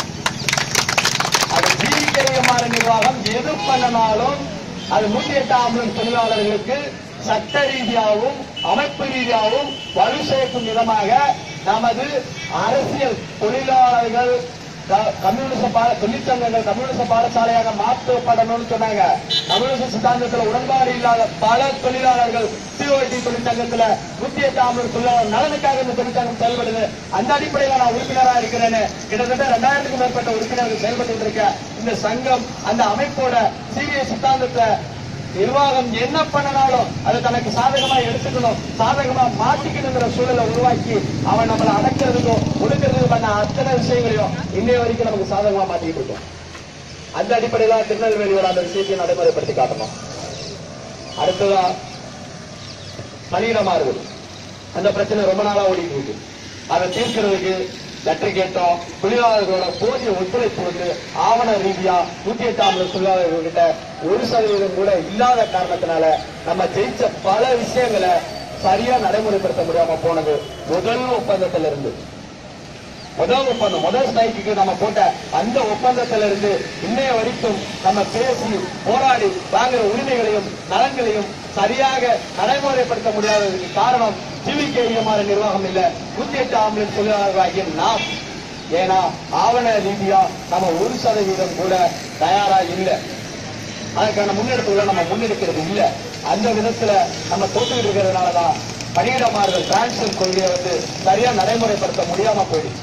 அது ஜிவிகே இஎம்ஆர் நிர்வாகம் எது பண்ணனாலும் அது 108 ஆம்புலன்ஸ் தொழிலாளர்களுக்கு சட்ட ரீதியாகவும் அமைப்பு ரீதியாகவும் வலு சேர்க்கும் விதமாக நமது அரசியல் தொழிலாளர்கள் தொழிற்சங்கங்கள் கம்யூனிச பாடசாலையாக மாற்றப்படணும்னு சொன்னாங்க. கம்யூனிச சித்தாந்தத்தில் உடன்பாடு இல்லாத பல தொழிலாளர்கள் சிஓடி தொழிற்சங்கத்தில் 108 ஆம்புலன்ஸ் தொழிலாளர் நலனுக்காக இந்த தொழிற்சங்கம் செயல்படுது. அந்த அடிப்படையில் நான் உறுப்பினராக இருக்கிறேன்னு கிட்டத்தட்ட 2000க்கும் மேற்பட்ட உறுப்பினர்கள் செயல்பட்டு இருக்க இந்த சங்கம் அந்த அமைப்போட சீரிய சித்தாந்தத்தை நிர்வாகம் என்ன பண்ணனாலும் அதை தனக்கு சாதகமா எடுத்துக்கணும், சாதகமா மாற்றிக்கணுங்கிற சூழலை உருவாக்கி அவன் நம்மளை அடக்கிறதுக்கும் ஒடுக்கிறதுக்கும் பண்ண அத்தனை விஷயங்களையும் இன்னைய வரைக்கும் நமக்கு சாதகமா மாற்றிக்கிட்டு இருக்கோம். அந்த அடிப்படையில திருநெல்வேலியோட அந்த விஷயத்தை நடைமுறைப்படுத்தி காட்டணும். அடுத்ததா பணியிட மாறுதல், அந்த பிரச்சனை ரொம்ப நாளா ஓடிட்டு இருக்கு. அதை தீர்க்கிறதுக்கு லெட்டர் கேட்டோம். தொழிலாளர்களோட போதிய ஒத்துழைப்பு வந்து ஆவண ரீதியா 108 ஆம்புலன்ஸ் தொழிலாளர்கள் கிட்ட 1% கூட இல்லாத காரணத்தினால நம்ம ஜெயிச்ச பல விஷயங்களை சரியா நடைமுறைப்படுத்த முடியாம போனது முதல் ஒப்பந்தத்தில் இருந்து. முதல் ஸ்ட்ரைக்கு நம்ம போட்ட அந்த ஒப்பந்தத்தில இருந்து இன்னைய வரைக்கும் நம்ம பேசி போராடி வாங்குற உரிமைகளையும் நலன்களையும் சரியாக நடைமுறைப்படுத்த முடியாததுக்கு காரணம் ஜிவிகேஎம்ஆர் நிர்வாகம் இல்ல, 108 ஆம்புலன்ஸ் தொழிலாளர்களாகிய நாம். ஏன்னா ஆவண ரீதியா நம்ம 1% கூட தயாரா இல்லை, அதுக்கான முன்னெடுப்புகளை நம்ம முன்னெடுக்கிறது இல்ல. அந்த விதத்துல நம்ம தோற்றுக்கிட்டு இருக்கிறதுனாலதான் பணியிட மாறுதல் டிரான்ஸ்பர் கொள்கையை சரியா நடைமுறைப்படுத்த முடியாம போயிடுச்சு.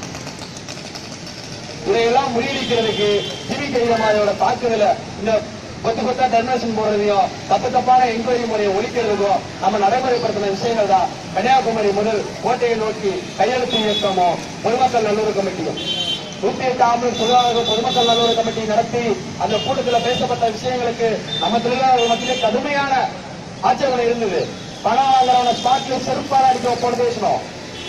இதையெல்லாம் முறியடிக்கிறதுக்கு ஜிவிகேஎம்ஆரோட தாக்குதல இந்த கொத்தா டெர்மினேஷன் போடுறதையும் தப்பான என்கொயரி முறையை ஒழிக்கிறதுக்கும் நம்ம நடைமுறைப்படுத்தின விஷயங்கள் தான் கன்னியாகுமரி முதல் கோட்டையை நோக்கி கையெழுத்து இயக்கமோ பொதுமக்கள் நல்லுறவு கமிட்டியும் 108 ஆம்புலன்ஸ் தொழிலாளர்கள் பொதுமக்கள் நல்லுறவு கமிட்டி நடத்தி அந்த கூட்டத்தில் பேசப்பட்ட விஷயங்களுக்கு நம்ம தொழிலாளர்கள் மத்தியிலே கடுமையான ஆட்சேபனை இருந்தது. பணம் வாங்குறவன ஸ்பாட்ல செருப்பால அடிக்க போட்டு பேசணும்,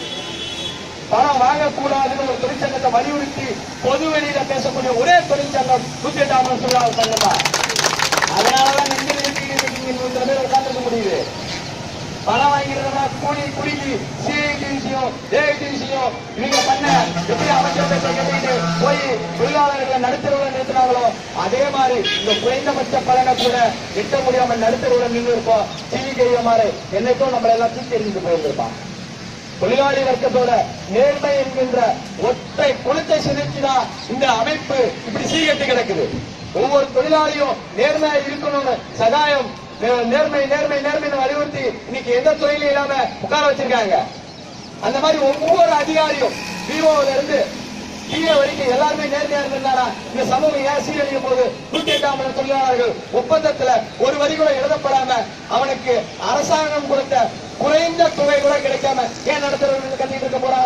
பணம் வாங்கக்கூடாதுன்னு ஒரு தொழிற்சங்கத்தை வலியுறுத்தி பொது வெளியில பேசக்கூடிய ஒரே தொழிற்சங்கம் 108 ஆம்புலன்ஸ் தொழிலாளர் சங்கம் தான். அதனாலதான் நெஞ்சில் சில பேர் உட்கார்ந்துக்க முடியுது. பணம் வாங்கிருந்தா கூலி குடிக்கு சிஐடிசியும் ஏஐடிசியும் இவங்க பண்ண எப்படி அமைச்சர் கேட்டுக்கிட்டு போய் தொழிலாளர்களை நடுத்தருவில் நிறுத்தினாங்களோ அதே மாதிரி இந்த குறைந்தபட்ச பலனை கூட எட்ட முடியாம நடுத்தருவில் நின்று இருப்போம். ஜிவிகேஎம்ஆர் என்னைக்கும் நம்மள எல்லாம் தூக்கி எறிந்து போயிருந்திருப்பான். தொழிலாளி வர்க்கத்தோட நேர்மை என்கின்ற ஒற்றை குணத்தை சிதைச்சுதான் இந்த அமைப்பு இப்படி சீர்கட்டு கிடக்குது. ஒவ்வொரு தொழிலாளியும் நேர்மையா இருக்கணும்னு சகாயம் நேர்மை நேர்மை நேர்மை வலியுறுத்தி இன்னைக்கு எந்த தொழிலும் இல்லாம உட்கார வச்சிருக்காங்க. அந்த மாதிரி ஒவ்வொரு அதிகாரியும் பிஓல இருந்து பிஏ வரைக்கும் எல்லாருமே நேர்மையா இருந்தாரா இந்த சமூகம் ஏன் சீரழியும் போது 108 ஆம்புலன்ஸ் தொழிலாளர்கள் ஒப்பந்தத்துல ஒரு வரி கூட எழுதப்படாம அவனுக்கு அரசாங்கம் கொடுத்த குறைந்த தொகை கூட கிடைக்காம ஏன் நடத்துறவர்கள் கட்டிட்டு இருக்க போறா?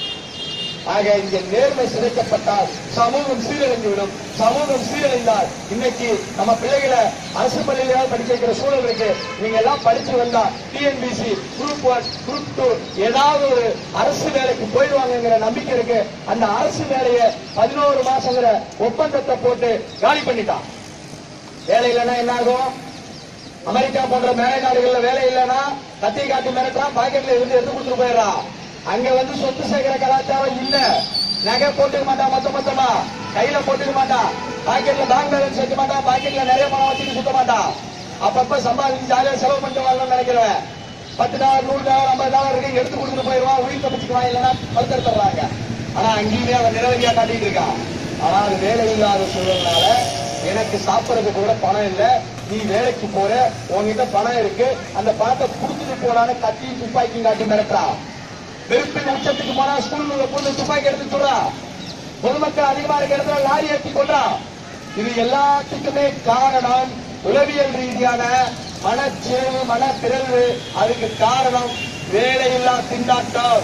ஆக இங்க நேர்மை சிதைக்கப்பட்டால் சமூகம் சீரழிந்துவிடும். சமூகம் சீரழிந்தால் இன்னைக்கு நம்ம பிள்ளைகளை அரசு பள்ளியிலாவது படிக்க வைக்கிற சூழல் இருக்கு. நீங்க எல்லாம் படிச்சு வந்தா டிஎன்பிசி குரூப் 1 குரூப் 2 ஏதாவது ஒரு அரசு வேலைக்கு போயிடுவாங்கிற நம்பிக்கை இருக்கு. அந்த அரசு வேலையை 11 மாசங்கிற ஒப்பந்தத்தை போட்டு காலி பண்ணிட்டான். வேலை இல்லைன்னா என்ன ஆகும்? அமெரிக்கா போன்ற மேலை நாடுகள்ல வேலை இல்லைன்னா கத்தி காட்டி மிரட்டான், பாக்கெட்ல இருந்து எடுத்து கொடுத்துட்டு போயிடறான். அங்க சொத்து சேர்க்கிற கலாச்சாரம் இல்ல. நகை போட்டுக்க மாட்டான், மொத்தமா கையில போட்டுக்க மாட்டான், பாக்கெட்ல பேங்க் பேலன்ஸ் வைக்க மாட்டான், பாக்கெட்ல நிறைய பணம் வச்சுட்டு சுத்த மாட்டான். அப்பப்ப சம்பாதிச்சு ஜாலியா செலவு பண்ணிட்டு வரணும்னு நினைக்கிறேன். $10 $100 $50 இருக்கு எடுத்து கொடுத்துட்டு போயிடுவான், உயிர் தப்பிச்சுக்குவான், இல்லைன்னா படுத்துறாங்க. ஆனா அங்கேயுமே அவன் நிலவரியா காட்டிட்டு இருக்கான். ஆனா அது வேலை இல்லாத சூழல்னால எனக்கு சாப்பிடறதுக்கு கூட பணம் இல்ல, நீ வேலைக்கு போற, உங்ககிட்ட பணம் இருக்கு, அந்த பணத்தை கொடுத்துட்டு போறான்னு கத்தி துப்பாக்கி காட்டி மிரட்டான். வெறுப்பின் உச்சத்துக்கு போனா ஸ்கூல்ல பொண்ணு துப்பாக்கி எடுத்து சொல்றான். பொதுமக்கள் அதிகமா இருக்க இடத்துல லாரி ஏற்றி கொள்றான். இது எல்லாத்துக்குமே காரணம் உளவியல் ரீதியான மனச்சேர்வு, மனப்பிறழ்வு. அதுக்கு காரணம் வேலையில்லா திண்டாட்டம்.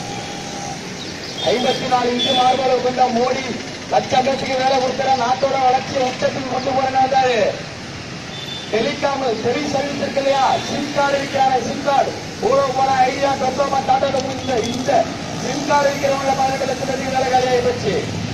54 இன்ச்சு மார்பளவு கொண்ட மோடி லட்சம் பேருக்கு வேலை கொடுக்கிற நாட்டோட வளர்ச்சியை உச்சத்துக்கு கொண்டு போறாரு. டெலிகாம் டெலி சர்வீஸ் இருக்கு இல்லையா, சிம் கார்டு இருக்கிறாங்க. சிம் கார்டு ஊழல் போன ஐடியா கட்டோமா டாடா இந்த சிம் கார்டு இருக்கிறவங்க 18 லட்சம் பேருக்கு வேலை காலியாகி போச்சு.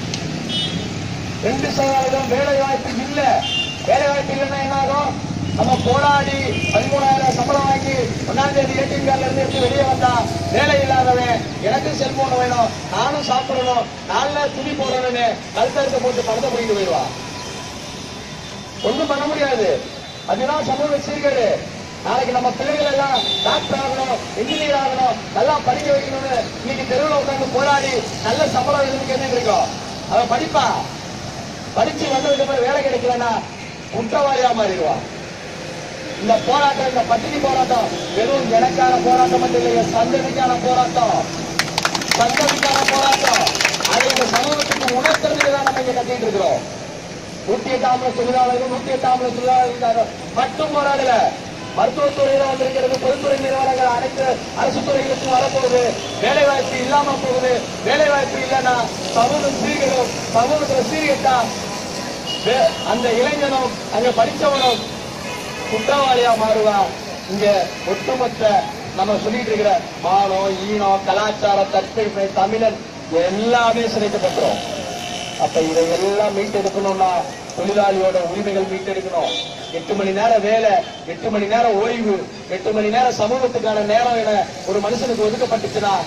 2% வேலை வாய்ப்பு இல்ல. வேலை வாய்ப்பு இல்லைன்னா என்ன ஆகும்? நம்ம போராடி 13,000 சம்பளம் வாங்கி 1ஆம் தேதி ஏடிஎம் கார்டுல இருந்து எடுத்து வெளியே வந்தா வேலை இல்லாதவன் எனக்கு செல்போன் வேணும், நானும் சாப்பிடணும், 4 நாள் துணி போடணும்னு கழுத்தறுத்த போட்டு பணத்தை போயிட்டு போயிடுவான். ஒண்ணும் பண்ண முடியாது. அதுதான் சமூக சீர்கேடு. நாளைக்கு நம்ம பிள்ளைகள் எல்லாம் டாக்டர் ஆகணும், இன்ஜினியர் ஆகணும், நல்லா படிக்க வைக்கணும்னு இன்னைக்கு தெருவில் உட்காந்து போராடி நல்ல சம்பளம் இருந்து என்ன இருக்கோம்? அவன் படிப்பான். படிச்சு வந்ததுக்கு அப்புறம் வேலை கிடைக்கலன்னா குற்றவாளியா மாறிடுவான். இந்த போராட்டம், இந்த பட்டினி போராட்டம் வெறும் எனக்கான போராட்டம் மட்டும் இல்லையா, சந்ததிக்கான போராட்டம், சந்ததிக்கான போராட்டம். அதை இந்த சமூகத்துக்கு உணர்த்துறதுக்கு தான் நம்ம இங்க கட்டிட்டு இருக்கிறோம். 108 ஆம்புலன்ஸ் தொழிலாளர்கள் 108 ஆம்புலன்ஸ் தொழிலாளர்கள் மட்டும் போராடல. மருத்துவத்துறையில வந்திருக்கிறது, பொதுத்துறை நிறுவனங்கள் அனைத்து அரசு துறைகளுக்கும் வரப்போகுது. வேலை வாய்ப்பு இல்லாம போகுது. வேலை வாய்ப்பு இல்லைன்னா சமூகம் சீர்கேடும். சமூகத்துல சீர்கேட்டா அந்த இளைஞனும் அங்க படிச்சவனும் குற்றவாளியா மாறுவான். இங்க ஒட்டுமொத்த நம்ம சொல்லிட்டு இருக்கிற மானம், ஈனம், கலாச்சாரம், தற்பெருமை, தமிழன் எல்லாமே சிதைக்கப்பட்டோம். அப்ப இதையெல்லாம் மீட்டெடுக்கணும்னா தொழிலாளியோட உரிமைகள் மீட்டெடுக்கணும். 8 மணி நேரம் வேலை, 8 மணி நேரம் ஓய்வு, 8 மணி நேரம் சமூகத்துக்கான நேரம் என ஒரு மனுஷனுக்கு ஒதுக்கப்பட்டுச்சுன்னா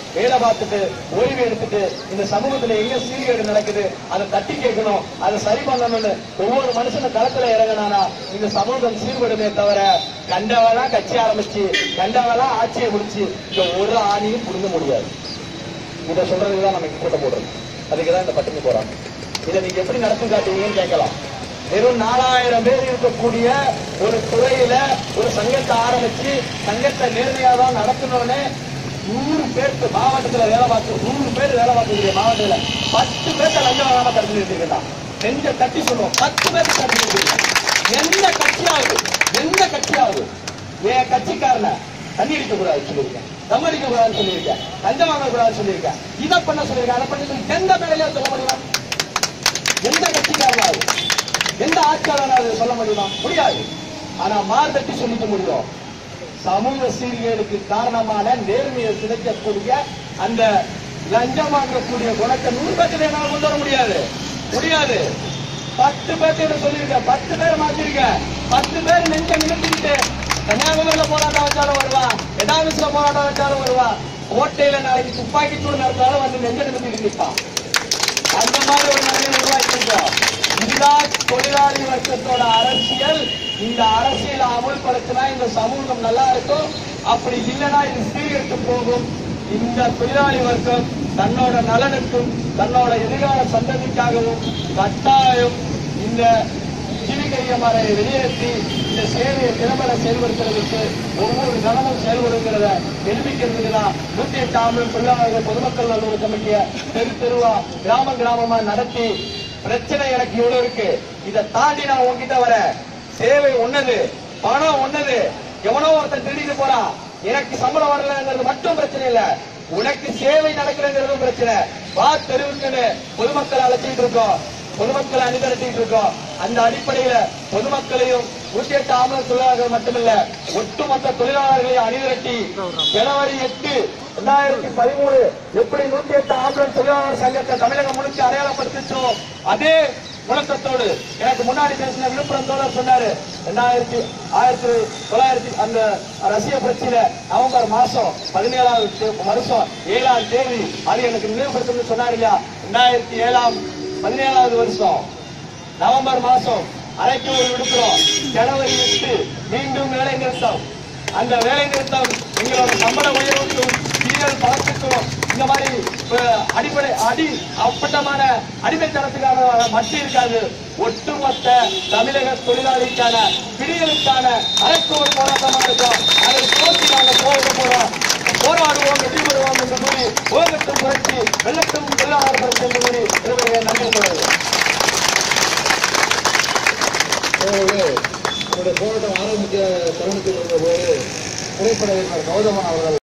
வேலை பார்த்துட்டு ஓய்வு எடுத்துட்டு இந்த சமூகத்துல எங்க சீர்கேடு நடக்குது அதை தட்டி கேட்கணும், அதை சரி பண்ணணும்னு ஒவ்வொரு மனுஷனும் களத்துல இறங்கினானா இந்த சமூகம் சீர்படுமே தவிர கண்டவெல்லாம் கட்சி ஆரம்பிச்சு கண்டவெல்லாம் ஆட்சியை முடிச்சு இந்த ஒரு ஆணியும் புரிஞ்ச முடியாது. இதை சொல்றதுக்குதான் நம்ம கூட்டம் போடுறது, அதுக்குதான் இந்த பட்டினி போறாங்க. இதை நீங்க எப்படி நடத்தி காட்டுவீங்கன்னு கேட்கலாம். வெறும் 4000 பேர் இருக்கக்கூடிய ஒரு துறையில ஒரு சங்கத்தை ஆரம்பிச்சு சங்கத்தை நேர்மையா தான் நடத்தணும்னு 100 பேருக்கு மாவட்டத்துல வேலை பார்த்து 100 பேர் வேலை பார்க்கக்கூடிய மாவட்டத்துல 10 பேர்த்த லஞ்சம் வாங்காம தடுத்து நிறுத்திருக்கா. நெஞ்ச தட்டி சொல்லுவோம், 10 பேருக்கு தடுத்து நிறுத்திருக்கேன். எந்த கட்சியாவது என் கட்சிக்காரன தண்ணி அடிக்க கூடாதுன்னு சொல்லியிருக்கேன், தம் அடிக்க கூடாதுன்னு சொல்லியிருக்கேன், லஞ்சம் வாங்க கூடாதுன்னு சொல்லியிருக்கேன், இதை பண்ண சொல்லியிருக்கேன், அதை பண்ணி சொல்லி எந்த மேலையா சொல்ல முடியுமா? எந்த கட்சிக்காரனாவது எந்த ஆட்சியாளராக சொல்ல முடியுமா? முடியாது. ஆனா மார்தட்டி சொல்லிக்க முடியும். சமூக சீர்கேடுக்கு காரணமான நேர்மையை சிதைக்கக்கூடிய அந்த லஞ்சம் வாங்கக்கூடிய குணத்தை 100 பேர்த்துல என்னால் கொண்டு வர முடியாது. 10 பேர்த்து சொல்லியிருக்க, 10 பேர் மாத்திருக்க, 10 பேர் நெஞ்ச நிறுத்திக்கிட்டு கன்னியாகுமரியில போராட்டம் வச்சாலும் வருவான், எடாமிஸ்ல போராட்டம் வச்சாலும் வருவான், கோட்டையில நாளைக்கு துப்பாக்கி சூடு நடத்தாலும் வந்து நெஞ்ச நிறுத்திட்டு நிற்பான். அந்த மாதிரி ஒரு நிலையை உருவாக்கி இருக்கோம். இதுதான் தொழிலாளி வர்க்கத்தோட அரசியல். இந்த அரசியலை அமுல்படுத்தினா இந்த சமூகம் நல்லா இருக்கும், அப்படி இல்லைன்னா இது சீர்கெட்டு போகும். இந்த தொழிலாளி வர்க்கம் தன்னோட நலனுக்கும் தன்னோட எதிர்கால சந்ததிக்காகவும் கட்டாயம் இந்த ஜீவிகையமரை வெளியேற்றி இந்த சேவையை திறம்பட செயல்படுத்துறதுக்கு ஒவ்வொரு கணமும் செயல்படுங்கிறத தெரிவிக்கிறதுக்கு தான் 108 ஆம்புலன்ஸ் தொழிலாளர்கள் பொதுமக்கள் நல்லூர் கமிட்டியை தெருவா கிராமமா நடத்தி பிரச்சனை எனக்கு இவ்வளவு இருக்கு, இதை தாண்டி நான் உங்ககிட்ட வர சேவை ஒன்னது, பணம் ஒன்னது, எவனோ ஒருத்தன் திருடிட்டு போறான், எனக்கு சம்பளம் வரலங்கிறது மட்டும் பிரச்சனை இல்ல, உனக்கு சேவை நடக்கிறதும் பிரச்சனை. வா தெருவுக்குன்னு பொதுமக்களை அழைச்சிட்டு இருக்கோம், பொதுமக்களை அணிதிரட்டிட்டு இருக்கோம். அந்த அடிப்படையில பொதுமக்களையும் 108 ஆம்புலன்ஸ் தொழிலாளர்கள் மட்டுமல்ல ஒட்டுமொத்த தொழிலாளர்களையும் அணிதிரட்டி ஜனவரி 8, 2013 எப்படி 108 ஆம்புலன்ஸ் தொழிலாளர் சங்கத்தை தமிழகம் முழுக்க அடையாளப்படுத்திச்சோ அதே முழக்கத்தோடு எனக்கு முன்னாடி பேசின விழுப்புரம் தோழர் சொன்னாரு, 1900 அந்த ரஷ்ய புரட்சியில நவம்பர் மாசம் 17வது வருஷம் 7ஆம் தேதி அது எனக்கு நினைவுபடுத்தணும்னு சொன்னாரு இல்லையா. 2007 17வது வருஷம் நவம்பர் மாசம் அரைக்கு ஒரு விடுக்கிறோம், ஜனவரி 8 மீண்டும் வேலை நிறுத்தம். அந்த வேலை நிறுத்தம் எங்களோட சம்பள உயர்வுக்கும் சீரல் பணத்துக்கும் இந்த மாதிரி அடிப்படை அப்பட்டமான அடிமைத்தனத்துக்கான மட்டும் இருக்காது, ஒட்டுமொத்த தமிழக தொழிலாளிக்கான விடியலுக்கான அரைக்கு ஒரு போராட்டமா இருக்கும். அதை நோக்கி நாங்கள் போறோம், போராடுவோம், வெற்றி பெறுவோம் என்று கூறி ஓகட்டும் புரட்சி வெள்ளட்டும் தொழிலாளர் புரட்சி என்று கூறி இருவரையை நன்றி சொல்வது. போராட்டம் ஆரம்பிக்க தருணத்தில் இருந்த போது திரைப்பட கௌதமன் அவர்கள்